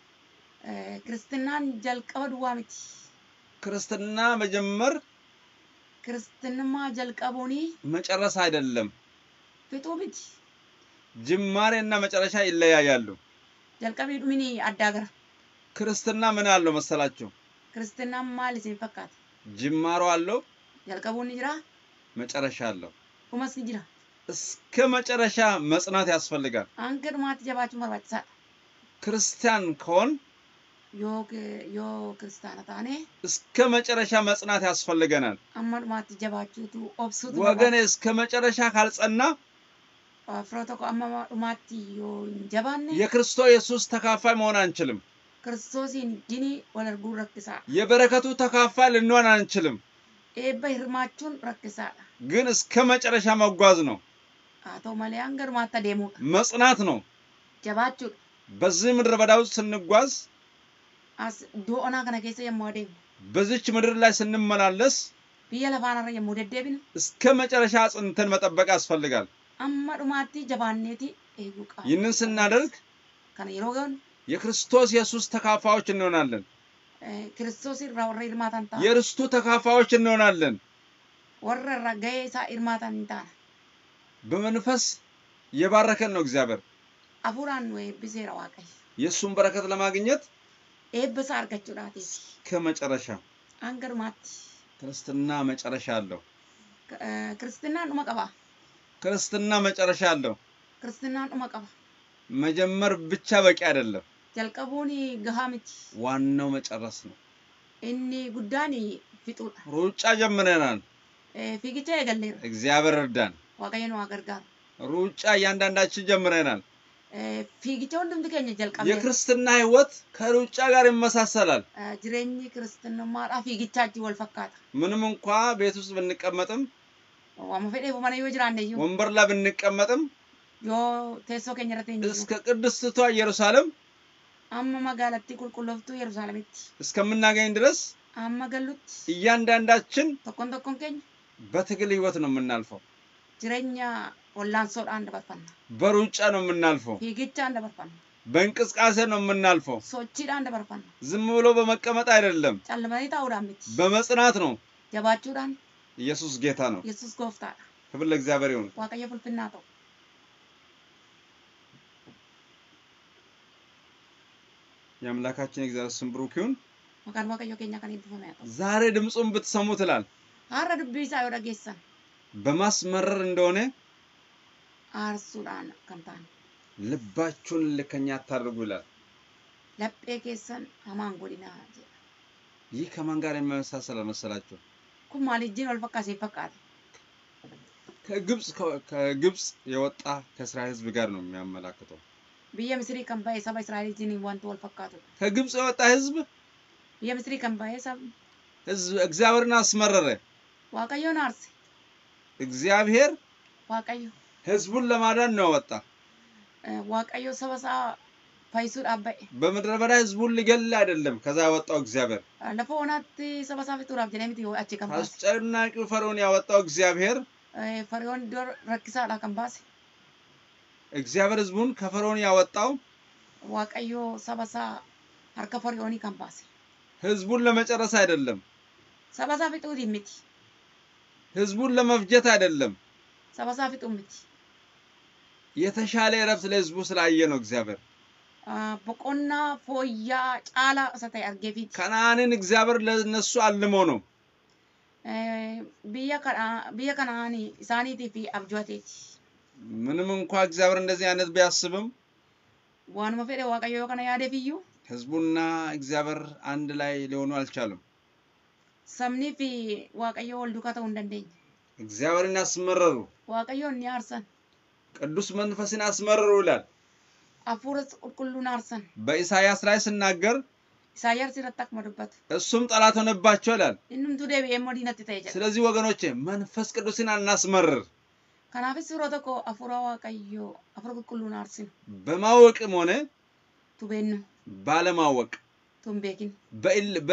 Kiristinaan jalqaba duwwaa miti. ክርስትና መጀመር Kiristinummaa jalqabuuni መጨረስ አይደለም fixuu miti. ጅማሬና መጨረሻ ይለያያሉ Jalqabii dhumini addaa gara. ክርስትና ምን አለው መሰላችሁ Kiristinaan maal isin fakkaata? ጅማሮ አለው Jalqabuun ni jira, መጨረሻ አለው dhumas ni jira. እስከ መጨረሻ መጽናት ያስፈልጋል Hanga dhumaatti jabaachuun barbaachisaadha. ክርስቲያን ከሆን Yoo yoo kiristaana taane እስከ መጨረሻ መጽናት ያስፈልገናል amma dhumaatti jabaachuutu obsuutu ወገኔ እስከ መጨረሻ ካልጸና Firoota tokko amma dhumaatti yoo hin jabaanne የክርስቶስ ኢየሱስ ተካፋይ መሆን አንችልም Kiristoosiin gini wal arguun rakkisaadha. የበረከቱ ተካፋይ ልንሆን አንችልም Eebba hirmaachuun rakkisaadha. ግን እስከ መጨረሻ መጓዝ ነው Haa ta'u malee hanga dhumaatti adeemuudha. መጽናት ነው Jabaachuudha. በዚህ ምድረ በዳ ውስጥ ስንጓዝ As iddoo onaa kana keessa yommuu adeemnu በዚች ምድር ላይ ስንመላለስ biyya lafaanarra yommuu deddeebinu እስከ መጨረሻ ጽንተን መጠበቅ ያስፈልጋል amma dhumaatti jabaanneeti eeguu qaba. ይህንን ስናደርግ Kana yeroo ga'u የክርስቶስ ኢየሱስ ተካፋዮች እንሆናለን Kiristoos irraa warra hirmaatan ta'a. የርስቱ ተካፋዮች እንሆናለን Warra irraa ga'ee isaa hirmaatan hin taana. በመንፈስ የባረከን ነው እግዚአብሔር Hafuuraan nu eebbiseera Waaqayyo. የሱን በረከት ለማግኘት Eebba isaa argachuudhaatiif ከመጨረሻ hanga dhumaatti ክርስትና መጨረሻ አለው Kiristinaan dhuma qaba. ክርስትና መጨረሻ አለው Kiristinaan dhuma qaba. መጀመር ብቻ በቂ አይደለም Jalqabuun gahaa miti. ዋናው መጨረስ ነው Inni guddaan fixuudha. ሩጫ ጀምረናል Fiigicha eegalleerra. እግዚአብሔር እርዳን Waaqayyo nu haa gargaaru. ሩጫ እያንዳንዳችን ጀምረናል Fiigicha hundumti keenya jalqabneerra. የክርስትና ህይወት ከሩጫ ጋር ይመሳሰላል Jireenyi kiristinnummaadhaa fiigichaatti wal fakkaata. ምንም እንኳ ቤት ውስጥ ብንቀመጥም Waan fedheef mana yoo jiraanne iyyuu ወንበር ላይ ብንቀመጥም yoo teessoo keenya irratti hin እስከ ቅድስቷ ኢየሩሳሌም amma magaalattii qulqullooftuu Yerusaalemitti እስከምናገኝ ድረስ amma gallutti እያንዳንዳችን tokkoon tokkoon keenya በትግል ህይወት ነው የምናልፈው jireenya wallaansoodhaan dabarfanna. በሩጫ ነው የምናልፈው Fiigichaan dabarfanna. በእንቅስቃሴ ነው የምናልፈው Sochiidhaan dabarfanna. ዝም ብሎ በመቀመጥ አይደለም Callamanii taa'uudhaan miti. በመጽናት ነው Jabaachuudhaan ኢየሱስ ጌታ ነው Yesuus gooftaadha. ክብር ለእግዚአብሔር ይሁን Waaqayyo fulfinnaa ta'u. የአምላካችን የእግዚአብሔር ስም ብሩክ ይሁን Maqaan Waaqayyo keenya kan eebbifame haa ta'u. ዛሬ ድምጹን ብትሰሙ ትላል Har'a dubbii isaa yoo dhageessan በማስመረር እንደሆነ aarsuudhaan kan ta'an. ልባችሁን ልከኛ አታድርጉ ይላል Laphee keessan hamaan godhinaa jedha. ይህ ከማን ጋር የሚመሳሰል መሰላችሁ Kun maal ijjiin wal fakkaasee fakkaata? ከግብጽ ከግብጽ የወጣ ከእስራኤል ህዝብ ጋር ነው የሚያመላክተው Biyya Misrii kan ba'e saba Israa'el ijjiin wanti wal fakkaatudha. ከግብጽ የወጣ ህዝብ Biyya Misrii kan ba'e saba ህዝብ እግዚአብሔርን አስመረረ Waaqayyoon aarse. እግዚአብሔር Waaqayyo ህዝቡን ለማዳን ነው ወጣ Waaqayyo saba isaa fayyisuudhaaf ba'e. በምድረ በዳ ህዝቡን ሊገል አይደለም ከዛ ያወጣው እግዚአብሔር Lafa onaatti saba isaa fixuudhaaf jedhee miti achi kan baase. አስጨናቂው ፈርዖን ያወጣው እግዚአብሔር Fara'oon iddoo rakkisaadhaa kan baase. እግዚአብሔር ህዝቡን ከፈርዖን ያወጣው Waaqayyo saba isaa harka Fara'oonii kan baase. ህዝቡን ለመጨረስ አይደለም Saba isaa fixuutiin miti. ህዝቡን ለመፍጀት አይደለም Saba isaa fixuun miti. የተሻለ እረፍት ለህዝቡ ስላየ ነው እግዚአብሔር boqonnaa fooyyaa caalaa isa ta'e argeefiti. ከነዓንን እግዚአብሔር ለነሱ አልሞ ነው። biyya kana biyya kanaani isaaniitii fi abjooteeti. ምንም እንኳን እግዚአብሔር እንደዚህ አይነት ቢያስብም waanuma fedhe waaqayyo kana yaadeefiyyuu ህዝቡና እግዚአብሔር አንድ ላይ ሊሆኑ አልቻሉም። sabnii fi waaqayyo wal duukaa ta'uu hin dandeenye. እግዚአብሔርን አስመረሩ። waaqayyoon ni aarsan. ቅዱስ መንፈስን አስመረሩ ይላል። hafuura qulqulluun aarsan. በኢሳይያስ ላይ ሲናገር ኢሳይያስ irratti akkuma dubbatu እሱም ጠላት ሆነባቸው ይላል። innumtuu deebi'ee immoo diinatti ta'e jedha. ስለዚህ ወገኖቼ መንፈስ ቅዱስን አናስመርር። kanaafis yeroo tokko hafuura waaqayyoo hafuura qulqulluun aarsinu. በማወቅም ሆነ tubennu ባለማወቅ tun beekin በእል በ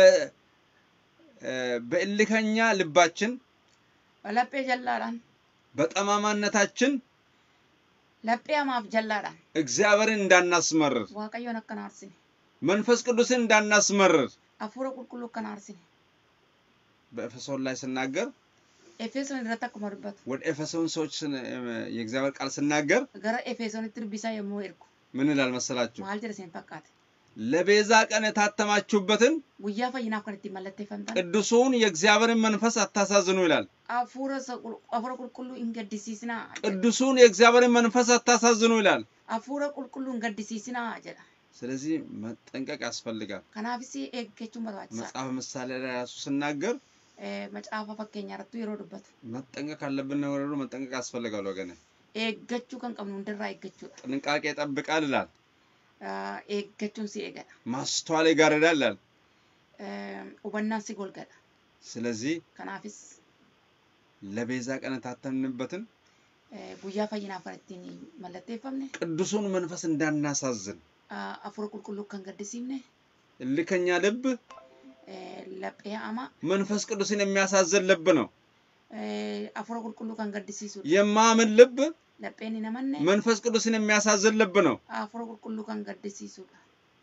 በእልከኛ ልባችን laphee jallaadhaan በጠማማነታችን laphee hamaaf jallaadhaan እግዚአብሔርን እንዳናስመርር waaqayyoon akkana aarsine. መንፈስ ቅዱስን እንዳናስመርር hafuura qulqulluu akkana aarsine. በኤፌሶን ላይ ሲናገር ኤፌሶን irratti akkuma dubbatu ወደ ኤፌሶን ሰዎች የእግዚአብሔር ቃል ሲናገር gara ኤፌሶonitti dubbisaa yommuu ergu ምን ይላል መሰላችሁ? maal jedha seen fakkaate? ለቤዛ ቀን የታተማችሁበትን guyyaa fayyinaaf kan ittiin mallatteeffamtan ቅዱሱን የእግዚአብሔርን መንፈስ አታሳዝኑ ይላል። hafuura hafuura qulqulluu hin gaddisiisinaa. ቅዱሱን የእግዚአብሔርን መንፈስ አታሳዝኑ ይላል። hafuura qulqulluu hin gaddisiisinaa jedha. ስለዚህ መጠንቀቅ ያስፈልጋል። kanaafis eeggachuun barbaachisaadha. መጽሐፈ ምሳሌ ላይ ራሱ ሲናገር macaafa fakkeenyaa irratti yeroo dubbatu መጠንቀቅ አለብን ነው ወረዱ መጠንቀቅ ያስፈልጋል ወገኔ። eeggachuu kan qabnu hundirraa eeggachuudha. ጥንቃቄ ይጠብቃል ይላል። eeggachuun si eegala. ማስተዋል ይጋርዳል ይላል። hubannaan si golgala. ስለዚህ kanaafis ለቤዛ ቀን የታተምንበትን guyyaa fayyinaaf kan ittiin mallatteeffamne ቅዱሱን መንፈስ እንዳናሳዝን hafuura qulqulluu kan gaddisiifne እልከኛ ልብ laphee hamaa መንፈስ ቅዱስን የሚያሳዝን ልብ ነው። hafuura qulqulluu kan gaddisiisudha. የማምን ልብ lapheen hin amanne መንፈስ ቅዱስን የሚያሳዝን ልብ ነው። hafuura qulqulluu kan gaddisiisudha.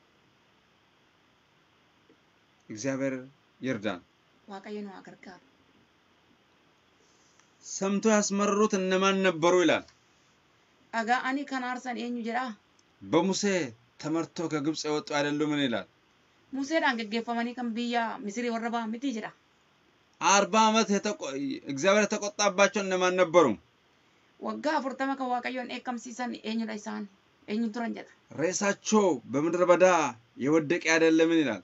እግዚአብሔር ይርዳን። waaqayyo nu haa gargaaru. ሰምቶ ያስመረሩት እነማን ነበሩ ይላል። dhaga'anii kan aarsan eenyu jedha? በሙሴ ተመርቶ ከግብጽ የወጡ አይደሉምን ይላል። museedhaan geggeeffamanii kan biyya Misirii warra ba'an miti jedha. አርባ ዓመት እግዚአብሔር የተቆጣባቸው እነማን ነበሩ? waggaa afurtama kan waaqayyoon eekkamsiisan eenyudha isaan? eenyu turan jedha. ሬሳቸው በምድረ በዳ የወደቀ አይደለምን ይላል።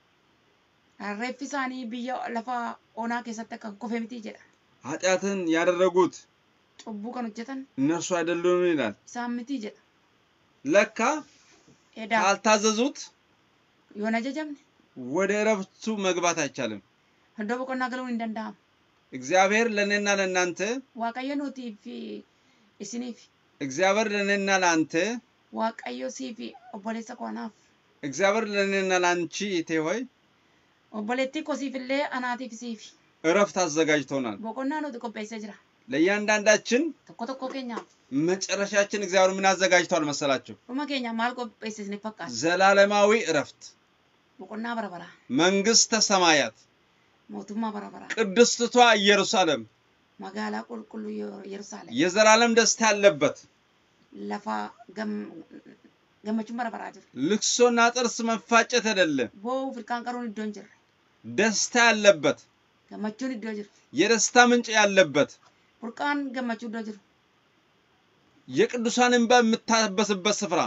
reeffi isaanii biyya lafa onaa keessatti kan kufe miti jedha. ኃጢአትን ያደረጉት cubbuu kan hojjetan እነርሱ አይደሉምን ይላል። isaan miti jedha. ለካ edaa ካልታዘዙት yoon ajajamne ወደ እረፍቱ መግባት አይቻልም። iddoo boqonnaa galuun hin danda'amu. እግዚአብሔር ለኔና ለናንተ waaqayyo nutii fi isiniif እግዚአብሔር ለኔና ለአንተ waaqayyo sii fi obboleessa koonaaf እግዚአብሔር ለኔና ለአንቺ እቴ ሆይ obboleettii koo siif illee anaatiif siif እረፍት አዘጋጅቶናል። boqonnaa nuti qopheessee jira. ለእያንዳንዳችን tokko tokko keenyaaf መጨረሻችን እግዚአብሔር ምን አዘጋጅቷል መሰላችሁ? dhuma keenya maal qopheesse isiniif fakkaata? ዘላለማዊ እረፍት፣ boqonnaa bara baraa, መንግስተ ሰማያት፣ mootummaa bara baraa, ቅድስቷ ኢየሩሳሌም፣ magaalaa qulqulluu Yerusaalem, የዘላለም ደስታ ያለበት፣ lafa gammachuun bara baraa jiru. ልቅሶና ጥርስ መፋጨት አይደለም፣ boo'uu fi ilkaan qaruun iddoo hin jirre, ደስታ ያለበት፣ gammachuun iddoo jiru, የደስታ ምንጭ ያለበት፣ burqaan gammachuu iddoo jiru, የቅዱሳን እንባ የምታበስበት ስፍራ፣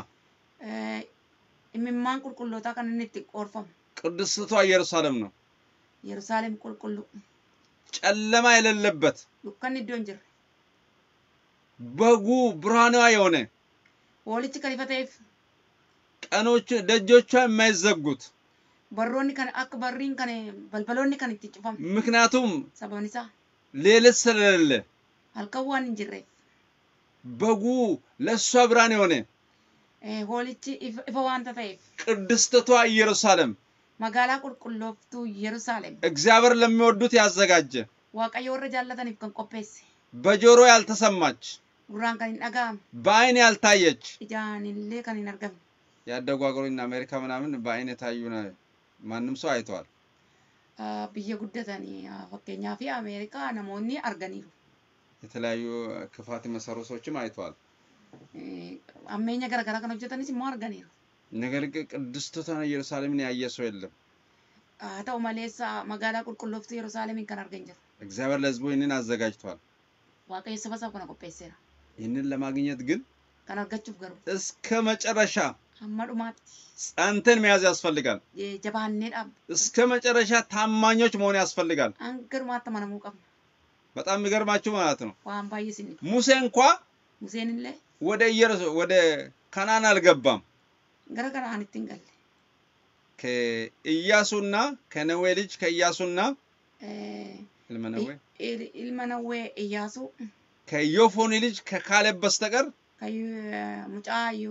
imimmaan qulqullootaa kan inni itti qoorfamu ቅድስቷ ኢየሩሳሌም ነው። Yerusaalem qulqulluu, ጨለማ የሌለበት፣ dukkanni iddoo hin jirre, በጉ ብርሃናዊ የሆነ፣ hoolichi kan ifa ta'eef, ቀኖቹ ደጆቿ የማይዘጉት፣ barroonni kan akka barriin kan balbaloonni kan itti cufamu. ምክንያቱም sababni isaa ሌሊት ስለሌለ halkan waan hin jirreef. በጉ ለሷ ብርሃን የሆነ hoolichi ifa waanta ta'eef. ቅድስቷ ኢየሩሳሌም magaalaa qulqullooftuu Yerusaalem እግዚአብሔር ለሚወዱት ያዘጋጀ waaqayyo warra jaallataniif kan qopheesse በጆሮ ያልተሰማች gurraan kan hin dhaga'amne በአይን ያልታየች ijaan illee kan hin argamne ያደጉ ሀገሮችና አሜሪካ ምናምን በአይን የታዩ ነው ማንም ሰው አይቷል biyya guddatanii fakkeenyaa fi Ameerikaa namoonni arganiiru የተለያዩ ክፋት የመሰሩ ሰዎችም አይቷል ammeenya gara gara kan hojjetanis immoo arganiiru ነገር ግን ቅድስቷን ኢየሩሳሌምን ያየ ሰው የለም አታው ማሌሳ መጋላ ቁልቁልፍቱ ኢየሩሳሌምን ከን አርገንጀር እግዚአብሔር ለሕዝቡ ይህንን አዘጋጅቷል ዋቀየ ሰበሰብ ከነ ቆጴሰራ ይህንን ለማግኘት ግን ከን አርገቹፍ ገሩ እስከ መጨረሻ አማዱማት ጸንተን መያዝ ያስፈልጋል ጀባኔ ዳብ እስከ መጨረሻ ታማኞች መሆን ያስፈልጋል አንገር ማተማነሙ ቀም በጣም የሚገርማችሁ ማለት ነው ዋን ባይስኒ ሙሴ እንኳን ሙሴን ለ ወደ ኢየሩሳሌም ወደ ካናን አልገባም ገረገራ አንቲንገል ከኢያሱና ከነዌ ልጅ ከኢያሱና ኢልመነዌ ኢልመነዌ ኢያሱ ከዮፎኒ ልጅ ከካሌብ በስተቀር ከዩ ሙጫ ዩ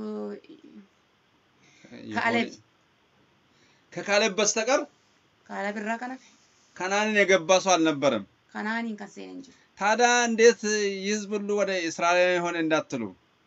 ካሌብ ከካሌብ በስተቀር ካሌብ ራከነፍ ካናንን የገባ ሰው አልነበረም ካናንን ከሰን እንጂ ታዲያ እንዴት ይዝብ ሁሉ ወደ እስራኤል ሆነ እንዳትሉ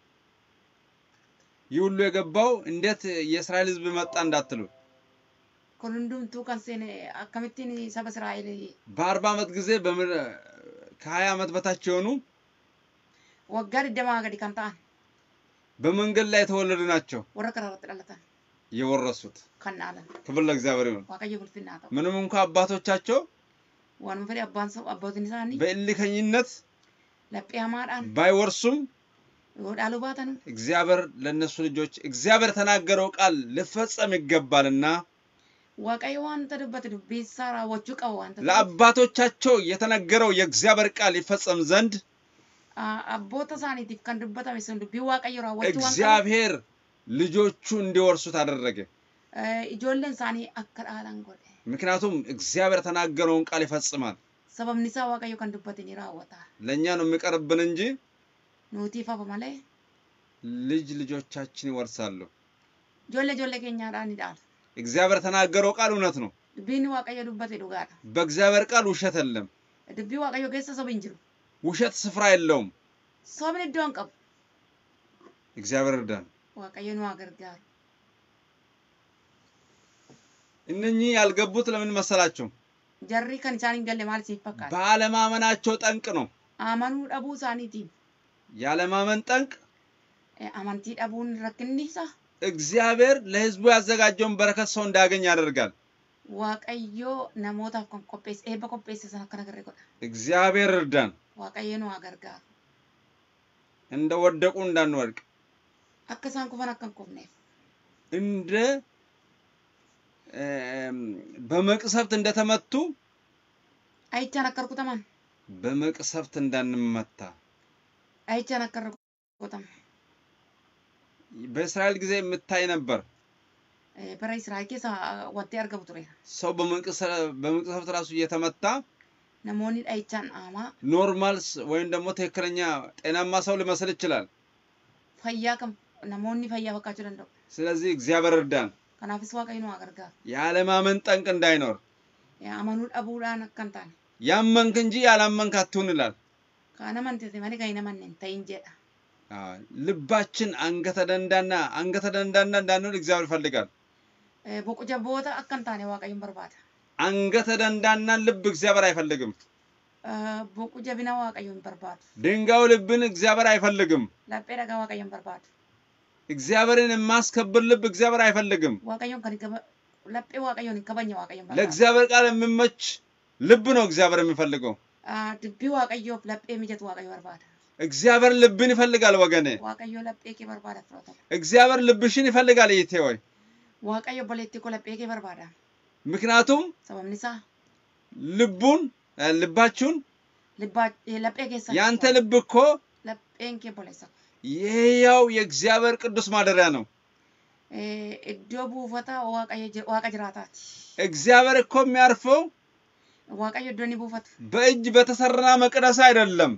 ይሁሉ የገባው እንዴት የእስራኤል ህዝብ መጣ እንዳትሉ ኮንዱም ቱ ከሰን አከምቲኒ ሰበ እስራኤል በ40 አመት ጊዜ በምር ከ20 አመት በታች የሆኑ ወጋድ ደማገዲ ካንታ በመንገድ ላይ ተወለዱ ናቸው ወረከራራት ዳለታ የወረሱት ከናለን ክብር ለእግዚአብሔር ይሁን ዋቀየ ብልፍናታ ምንም እንኳን አባቶቻቸው ዋን ፈሪ አባን ሰው አባቱን ሳኒ በእልከኝነት ለጵያማዳን ባይወርሱም ወዳሉ ባተን እግዚአብሔር ለነሱ ልጆች እግዚአብሔር ተናገረው ቃል ለፈጸም ይገባልና ዋቀየ ዋን ተደበት ቢሳራ ወቹ ቀው አንተ ለአባቶቻቸው የተነገረው የእግዚአብሔር ቃል ይፈጸም ዘንድ አቦታ ሳኒት ከንድበታ መስንዱ ቢዋቀየራ ወቹ ዋን እግዚአብሔር ልጆቹ እንዲወርሱት አደረገ ኢጆለን ሳኒ አከራላን ጎደ ምክንያቱም እግዚአብሔር ተናገረውን ቃል ይፈጽማል ሰበብ ንሳ ዋቀየ ከንድበትን ይራወታ ለኛ ነው የሚቀርብን እንጂ ኖቲ ፋፋ ማለ ልጅ ልጆቻችን ይወርሳሉ ጆለ ጆለ ከኛ ዳን ይዳል እግዚአብሔር ተናገረው ቃል እውነት ነው ቢኒ ዋቀየ ዱበት ይዱጋር በእግዚአብሔር ቃል ውሸት የለም ድቢ ዋቀየ ገሰ ሰው እንጅሩ ውሸት ስፍራ የለውም ሰብን ዶንቀብ እግዚአብሔር እርዳን ዋቀየ ነው አገርጋር እነኚህ ያልገቡት ለምን መሰላችሁ ጀሪ ከንቻን ገለ ማለት ሲፈካል ባለማመናቸው ጠንቅ ነው አማኑ ዳቡ ሳኒቲ ያለማመን ጠንቅ አማንቲ ዳቡን ረክኒሳ እግዚአብሔር ለሕዝቡ ያዘጋጀውን በረከት ሰው እንዳገኝ ያደርጋል ዋቀዮ ነሞታ ኮንኮፔስ ኤበ ኮፔስ ሰነከረ ገረጎ እግዚአብሔር እርዳን ዋቀየ ነው አገርጋር እንደወደቁ እንዳንወድቅ አከሳን ኩፈን አከንኩፍኔ እንደ በመቅሰፍት እንደተመቱ አይቻነከርኩ ተማን በመቅሰፍት እንዳንመታ አይቻነከርኩ ተማን በእስራኤል ጊዜ የምታይ ነበር በራይ እስራኤል ከሳ ወጥ ያርገቡ ጥሬ ሰው በመቅሰፍት በመቅሰፍት ራሱ እየተመታ ነሞኒ አይቻን አማ ኖርማልስ ወይም ደግሞ ትክክለኛ ጤናማ ሰው ሊመስል ይችላል ፈያ ከም ነሞኒ ፈያ በቃቸው እንደው ስለዚህ እግዚአብሔር እርዳን ከናፍስ ዋቀይ ነው አገርጋር ያለማመን ጠንቅ እንዳይኖር ያማኑ ዳቡዳን አከንታን ያመንክ እንጂ ያላመንክ አትሁን ይላል ካነማንተ ማኒ ካይነማንን ታይንጀዳ ልባችን አንገተ ደንዳና አንገተ ደንዳና እንዳንሆን እግዚአብሔር ይፈልጋል ቦቁጀ ቦታ አከንታኔ ዋቀይን በርባታ አንገተ ደንዳና ልብ እግዚአብሔር አይፈልግም ቦቁጀ ቢና ዋቀይን በርባታ ድንጋው ልብን እግዚአብሔር አይፈልግም ላጴ ደጋ ዋቀይን በርባታ እግዚአብሔርን የማስከብር ልብ እግዚአብሔር አይፈልግም ዋቀዮን ከንከበ ላጴ ዋቀዮን ከበኛ ዋቀይን በርባታ ለእግዚአብሔር ቃል የሚመች ልብ ነው እግዚአብሔር የሚፈልገው ድቢ ዋቀዮ ላጴ ሚጀት ዋቀዮ በርባታ እግዚአብሔር ልብን ይፈልጋል ወገኔ ዋቀዮ ላጴ ከ በርባታ ፍሮታ እግዚአብሔር ልብሽን ይፈልጋል ይቴ ወይ ዋቀዮ በለቲ ኮ ላጴ ከ በርባታ ምክንያቱም ሰበምንሳ ልቡን ልባችሁን ልባ ላጴ ከሰ ያንተ ልብ እኮ ላጴን ከ ቦለሳ ይሄው የእግዚአብሔር ቅዱስ ማደሪያ ነው እዶ ቡፈታ ዋቀየ ዋቀ ጅራታት እግዚአብሔር እኮ የሚያርፈው ዋቀየ ዶኒ ቡፈት በእጅ በተሰራ መቅደስ አይደለም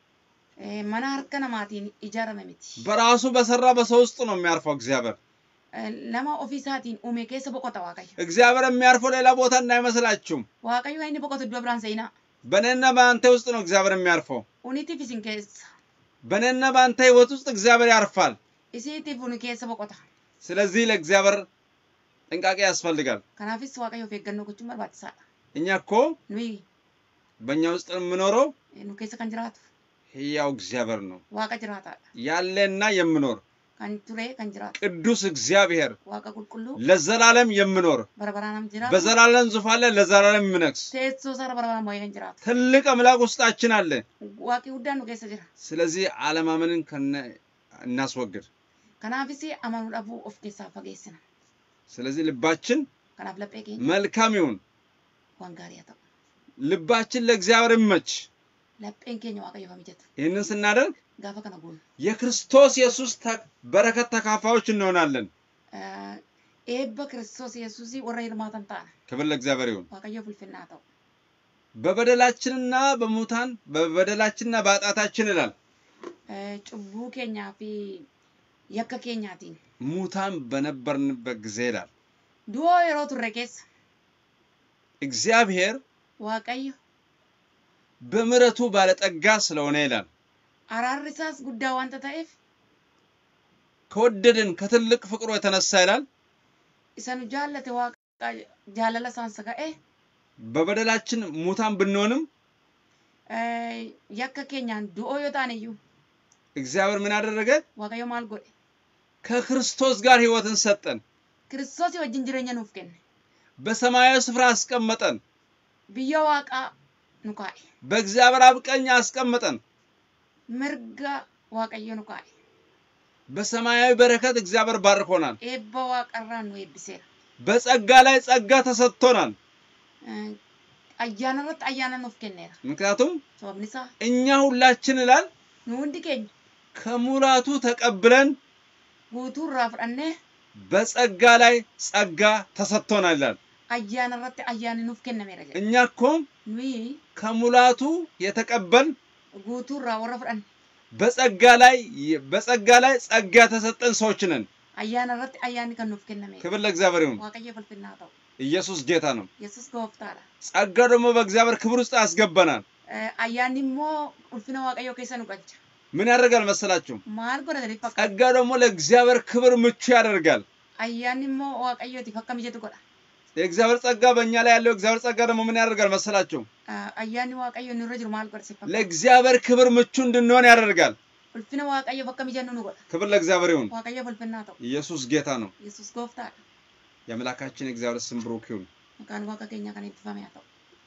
ማና አርከና ማቲን ኢጃረመ ሚቲ በራሱ በሰራ በሰው ውስጥ ነው የሚያርፈው እግዚአብሔር ለማ ኦፊሳቲን ኡሜ ከሰ በቆታ ዋቀየ እግዚአብሔር የሚያርፈው ሌላ ቦታ እንዳይመስላችሁ ዋቀየ አይኒ በቆታ ዶብራን ዘይና በነና ባንተ ውስጥ ነው እግዚአብሔር የሚያርፈው ኡኒቲ ፊሲን ከስ በነና ባንተ ህይወት ውስጥ እግዚአብሔር ያርፋል እሲቲ ፉኒ ከሰ በቆታ ስለዚህ ለእግዚአብሔር ጥንቃቄ ያስፈልጋል ከናፊስ ዋቀየ ፈገነው ኩቹ መርባትሳ እኛኮ ኑይ በእኛ ውስጥ የምኖረው ኑ ከሰ ከንጅራት ሕያው እግዚአብሔር ነው ዋቀ ጅራታ ያለና የምኖር kan ture kan jiraatu ቅዱስ እግዚአብሔር waaqa qulqulluu ለዘላለም የሚኖር barbaranam jiraatu በዘላለም ዙፋን ላይ ለዘላለም የሚነግስ teessoo isaa barbaranam moo'ee kan jiraatu ትልቅ አምላክ ውስጣችን አለ waaqi guddaan nu keessa jira ስለዚህ ዓለማመንን ከነ እናስወግድ kanaafis amanuu dhabuu of keessaa fageessina ስለዚህ ልባችን kanaaf laphee keenya መልካም ይሁን waan gaarii haa ta'u ልባችን ለእግዚአብሔር ይመች lapheen keenya waaqayyoof mijatu ይህንን ስናደርግ gaafa kana goonu የክርስቶስ ኢየሱስ በረከት ተካፋዮች እንሆናለን eebba Kiristoos Yesuus warra hirmaatan ta'an ክብር ለእግዚአብሔር ይሁን waaqayyoof ulfinnaa ta'u በበደላችንና በሙታን በበደላችንና በኃጢአታችን ይላል cubbuu keenyaa fi yakka keenyaatiin ሙታን በነበርንበት ጊዜ ይላል du'oo yeroo turre keessa እግዚአብሔር waaqayyo በምሕረቱ ባለጠጋ ስለሆነ ይላል araarri isaas guddaa waanta ta'eef ከወደደን ከትልቅ ፍቅሩ የተነሳ ይላል isa nu jaallate waaqa jaalala isaan saga'e በበደላችን ሙታን ብንሆንም yakka keenyaan du'oo yoo ta'an iyyuu እግዚአብሔር ምን አደረገ waaqayyo maal godhe ከክርስቶስ ጋር ሕይወትን ሰጠን Kiristoos wajjin jireenya nuuf kenne በሰማያዊ ስፍራ አስቀመጠን biyya waaqaa nu kaa'e በእግዚአብሔር አብ ቀኝ አስቀመጠን mirga waaqayyo nu kaa'e በሰማያዊ በረከት እግዚአብሔር ባርኮናል eebba waaqarraa nu eebbiseera በጸጋ ላይ ጸጋ ተሰጥቶናል ayyaana irratti ayyaana nuuf kenneera ምክንያቱም sababni isaa እኛ ሁላችን ይላል nu hundi keenya ከሙላቱ ተቀብለን guutuu irraa fudhannee በጸጋ ላይ ጸጋ ተሰጥቶናል ይላል ayyaana irratti ayyaani nuuf kennameera jedha እኛ እኮ nuyi ከሙላቱ የተቀበል guutuu irraa warra fudhanne በጸጋ ላይ በጸጋ ላይ ጸጋ ተሰጠን ሰዎች ነን ayyaana irratti ayyaani kan nuuf kennameera ክብር ለእግዚአብሔር ይሁን waaqayyo fulfinnaa ta'u ኢየሱስ ጌታ ነው yesus gooftaadha ጸጋ ደግሞ በእግዚአብሔር ክብር ውስጥ አስገባናል ayyaanni immoo ulfina waaqayyo keessa nu galcha ምን ያደርጋል መሰላችሁ maal godha jedhee fakkaata ጸጋ ደግሞ ለእግዚአብሔር ክብር ምቹ ያደርጋል ayyaanni immoo waaqayyooti fakka mijatu godha የእግዚአብሔር ጸጋ በእኛ ላይ ያለው እግዚአብሔር ጸጋ ደግሞ ምን ያደርጋል መሰላችሁ ayyaanni waaqayyo nurra jiru maal godha fakkaata ለእግዚአብሔር ክብር ምቹ እንድንሆን ያደርጋል ulfina waaqayyo fakka mijannu nu godha ክብር ለእግዚአብሔር ይሁን waaqayyo fulfinnaa ta'u ኢየሱስ ጌታ ነው yesus gooftaadha የአምላካችን እግዚአብሔር ስም ብሩክ ይሁን maqaan waaqa keenya kan eebbifame haa ta'u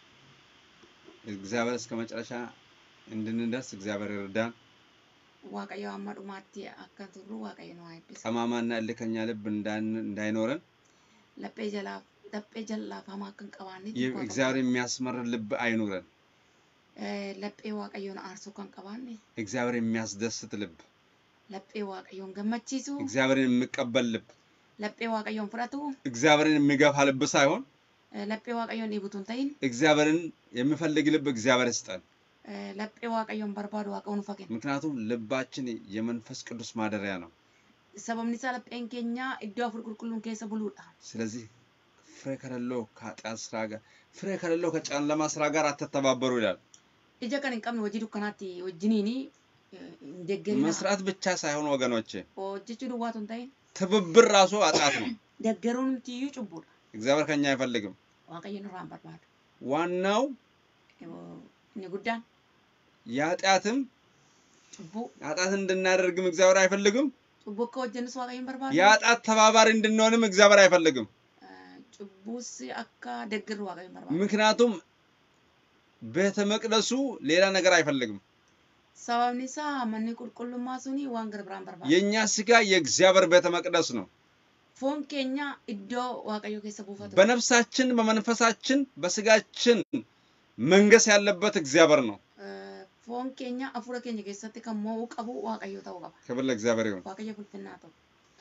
እግዚአብሔር እስከ መጨረሻ እንድንደርስ እግዚአብሔር ይርዳን waaqayyo amma dhumaatti akka turru waaqayyo nu haa eebbisu ጠማማና እልከኛ ልብ እንዳይኖረን laphee jalaaf laphee jallaaf hamaa akka hin qabaanne እግዚአብሔር የሚያስመርር ልብ አይኑረን laphee waaqayyoon aarsuu kan qabaanne እግዚአብሔር የሚያስደስት ልብ laphee waaqayyoon gammachiisu እግዚአብሔርን የሚቀበል ልብ laphee waaqayyoon fudhatu እግዚአብሔርን የሚገፋ ልብ ሳይሆን laphee waaqayyoon dhiibutuun ta'in እግዚአብሔርን የሚፈልግ ልብ እግዚአብሔር ይስጠን laphee waaqayyoon barbaadu waaqayyoon nu fakkeen ምክንያቱም ልባችን የመንፈስ ቅዱስ ማደሪያ ነው sababni isaa lapheen keenya iddoo afur qulqulluun keessa buluudha ስለዚህ ፍሬ ከሌለው ከኃጢአት ስራ ጋር ፍሬ ከሌለው ከጨለማ ስራ ጋር አትተባበሩ ይላል ija kan hin qabne hojii dukkanaatti wajjiniini deeggarina መስራት ብቻ ሳይሆን ወገኖቼ hojjechuu duwwaatu hin ta'in ትብብር ራሱ ኃጢአት ነው deeggaruun tiyyuu cubbuudha እግዚአብሔር ከኛ አይፈልግም waaqayyo nurraa barbaadu ዋናው inni guddaan የኃጢአትም cubbuu ኃጢአት እንድናደርግም እግዚአብሔር አይፈልግም cubbuu akka hojjennu waaqayyoon barbaadu የኃጢአት ተባባሪ እንድንሆንም እግዚአብሔር አይፈልግም cubbuus akka deeggarru waaqayyoon barbaadu ምክንያቱም ቤተ መቅደሱ ሌላ ነገር አይፈልግም sababni isaa manni qulqullummaa suni waan garbiraan barbaadu የኛ ስጋ የእግዚአብሔር ቤተ መቅደስ ነው foon keenya iddoo waaqayyo keessa buufatu በነፍሳችን በመንፈሳችን በስጋችን መንገስ ያለበት እግዚአብሔር ነው foon keenya afura keenya keessatti kan mo'uu qabu waaqayyo ta'uu qaba ክብር ለእግዚአብሔር ይሁን waaqayyo fulfinnaa ta'u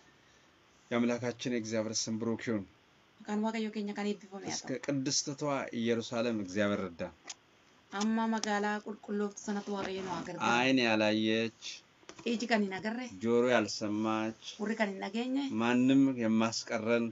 የአምላካችን የእግዚአብሔር ስም ብሩክ ይሁን kan waaqayyo keenya kan eebbifame haa እስከ ቅድስቷ ኢየሩሳሌም እግዚአብሔር ረዳ amma magaalaa qulqullooftu sanatti waaqayyo nu haa gargaaru አይን ያላየች iji kan hin agarre ጆሮ ያልሰማች gurri kan hin dhageenye ማንም የማስቀረን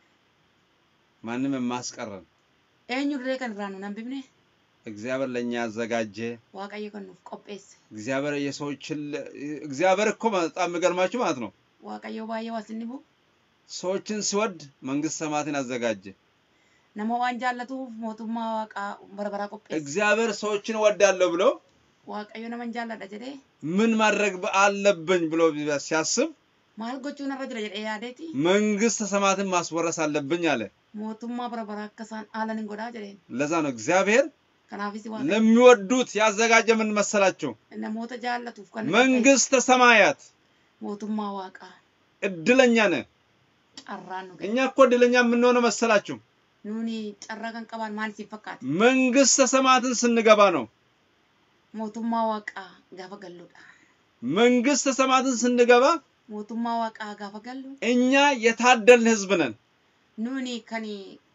ማንም የማስቀረን eenyurree kan irraa nu hambifne እግዚአብሔር ለኛ ያዘጋጀ waaqayyo kan nuuf qopheesse እግዚአብሔር የሰዎችን እግዚአብሔር እኮ በጣም የሚገርማችሁ ማለት ነው waaqayyo baay'ee waasinni bu ሰዎችን ሲወድ መንግስት ሰማያትን አዘጋጀ nama waan jaallatuuf mootummaa waaqaa barbara qopheesse እግዚአብሔር ሰዎችን ወዳለው ብሎ waaqayyo nama jaalladha jedhee ምን ማድረግ አለብኝ ብሎ ሲያስብ maal gochuun irra jira jedhee yaadeeti መንግስተ ሰማያትን ማስወረስ አለብኝ አለ mootummaa bara baraa akka isaan haalan hin godhaa jedheen ለዛ ነው እግዚአብሔር kanaafis waaqayyo ለሚወዱት ያዘጋጀ ምን መሰላችሁ namoota jaallatuuf kan መንግስተ ሰማያት mootummaa waaqaa እድለኛ ነህ carraan nu እኛ እኮ እድለኛ የምንሆነው መሰላችሁ nuuni carraa kan qaban maal siif fakkaate መንግስተ ሰማያትን ስንገባ ነው mootummaa waaqaa gaafa galluudha መንግስተ ሰማያትን ስንገባ mootummaa waaqaa gaafa gallu እኛ የታደልን ህዝብ ነን nuuni kan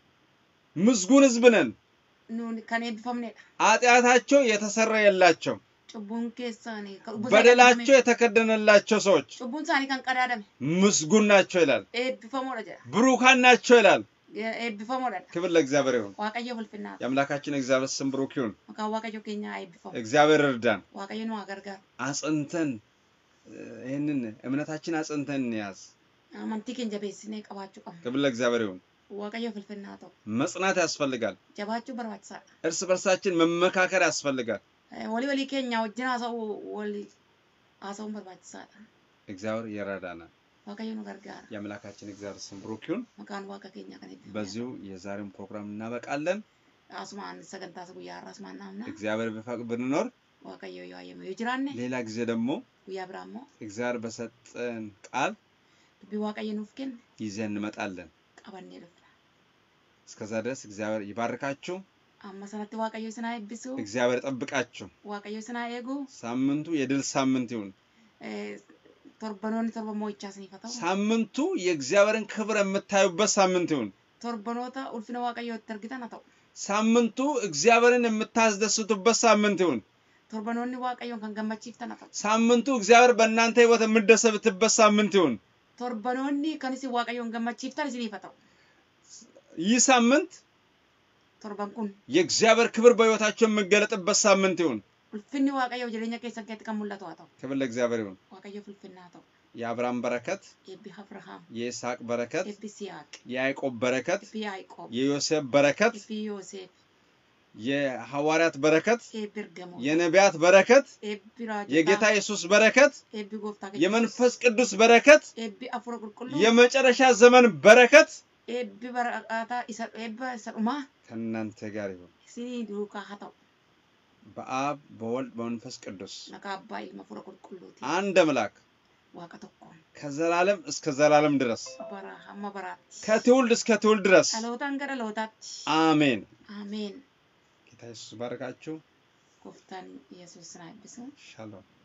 ምስጉን ህዝብ ነን nuuni kan eebbifamneedha ኃጢአታቸው የተሰረየላቸው cubbuun keessaanii በደላቸው የተከደነላቸው ሰዎች cubbuun isaanii kan qadaadame ምስጉን ናቸው ይላል eebbifamoodha jedha ብሩካን ናቸው ይላል eebbifamoodha ክብር ለእግዚአብሔር ይሁን waaqayyo fulfinaa የአምላካችን እግዚአብሔር ስም ብሩክ ይሁን maqaan waaqayyo keenyaa eebbifamu እግዚአብሔር እርዳን waaqayyo nu gargaaru አጽንተን ይሄንን እምነታችን አጽንተን እንያዝ amantii keenya jabeessinee qabaachuu qabna ክብር ለእግዚአብሔር ይሁን waaqayyo fulfinaa ta'u መጽናት ያስፈልጋል jabaachuu barbaachisaadha እርስ በርሳችን መመካከር ያስፈልጋል walii walii keenya wajjin haasa'uu walii haasa'uun barbaachisaadha እግዚአብሔር ይረዳናል waaqayyo nu gargaara የአምላካችን እግዚአብሔር ስም ብሩክ ይሁን maqaan waaqa keenyaa kan eebbifamu በዚሁ የዛሬውን ፕሮግራም እናበቃለን asumaan sagantaa guyyaa har'aas maannaamna እግዚአብሔር ቢፈቅድ ብንኖር waaqayyo yoo ayyame yoo jiraanne ሌላ ጊዜ ደግሞ guyyaa biraa immoo እግዚአብሔር በሰጠን ቃል dubbii waaqayyo nuuf kenne ይዘን እንመጣለን qabannee dhufna እስከዛ ድረስ እግዚአብሔር ይባርካችሁ amma sanatti waaqayyo isin haa eebbisu እግዚአብሔር ይጠብቃችሁ waaqayyo isin haa eegu ሳምንቱ የድል ሳምንት ይሁን torbanoonni torba moo'ichaa isiniif haa ta'u ሳምንቱ የእግዚአብሔርን ክብር የምታዩበት ሳምንት ይሁን torbanoota ulfina waaqayyo itti argitan haa ta'u ሳምንቱ እግዚአብሔርን የምታስደስቱበት ሳምንት ይሁን torbanoonni waaqayyoon kan gammachiiftan haa ta'u ሳምንቱ እግዚአብሔር በእናንተ ህይወት የምትደሰትበት ሳምንት ይሁን torbanoonni kan isin waaqayyoon gammachiiftan isiniif haa ta'u ይህ ሳምንት torban kun የእግዚአብሔር ክብር በህይወታችሁ የሚገለጥበት ሳምንት ይሁን ulfinni waaqayyo jireenya keessan keessatti kan mul'atu haa ta'u ክብር ለእግዚአብሔር ይሁን waaqayyo ulfinna haa ta'u የአብርሃም በረከት eebbi abrahaam የይስሐቅ በረከት eebbi siyaaq የያዕቆብ በረከት eebbi yaaqoob የዮሴፍ በረከት eebbi yoosef የሐዋርያት በረከት eebbi ergamoota የነቢያት በረከት eebbi raajota የጌታ ኢየሱስ በረከት eebbi gooftaa የመንፈስ ቅዱስ በረከት eebbi afura qulqulluu የመጨረሻ ዘመን በረከት eebbi barakaataa isa eebba isa dhumaa ከእናንተ ጋር ይሁን isinii duukaa haa ta'u በአብ በወልድ በመንፈስ ቅዱስ maqaa abbaa ilma afura qulqulluutiin አንድ አምላክ waaqa tokkoon ከዘላለም እስከ ዘላለም ድረስ bara hamma baraatti ከትውልድ እስከ ትውልድ ድረስ dhalootaan gara dhalootaatti አሜን ameen ጌታ ኢየሱስ ባርካችሁ gooftaan yesuus na eebbisu ሻሎም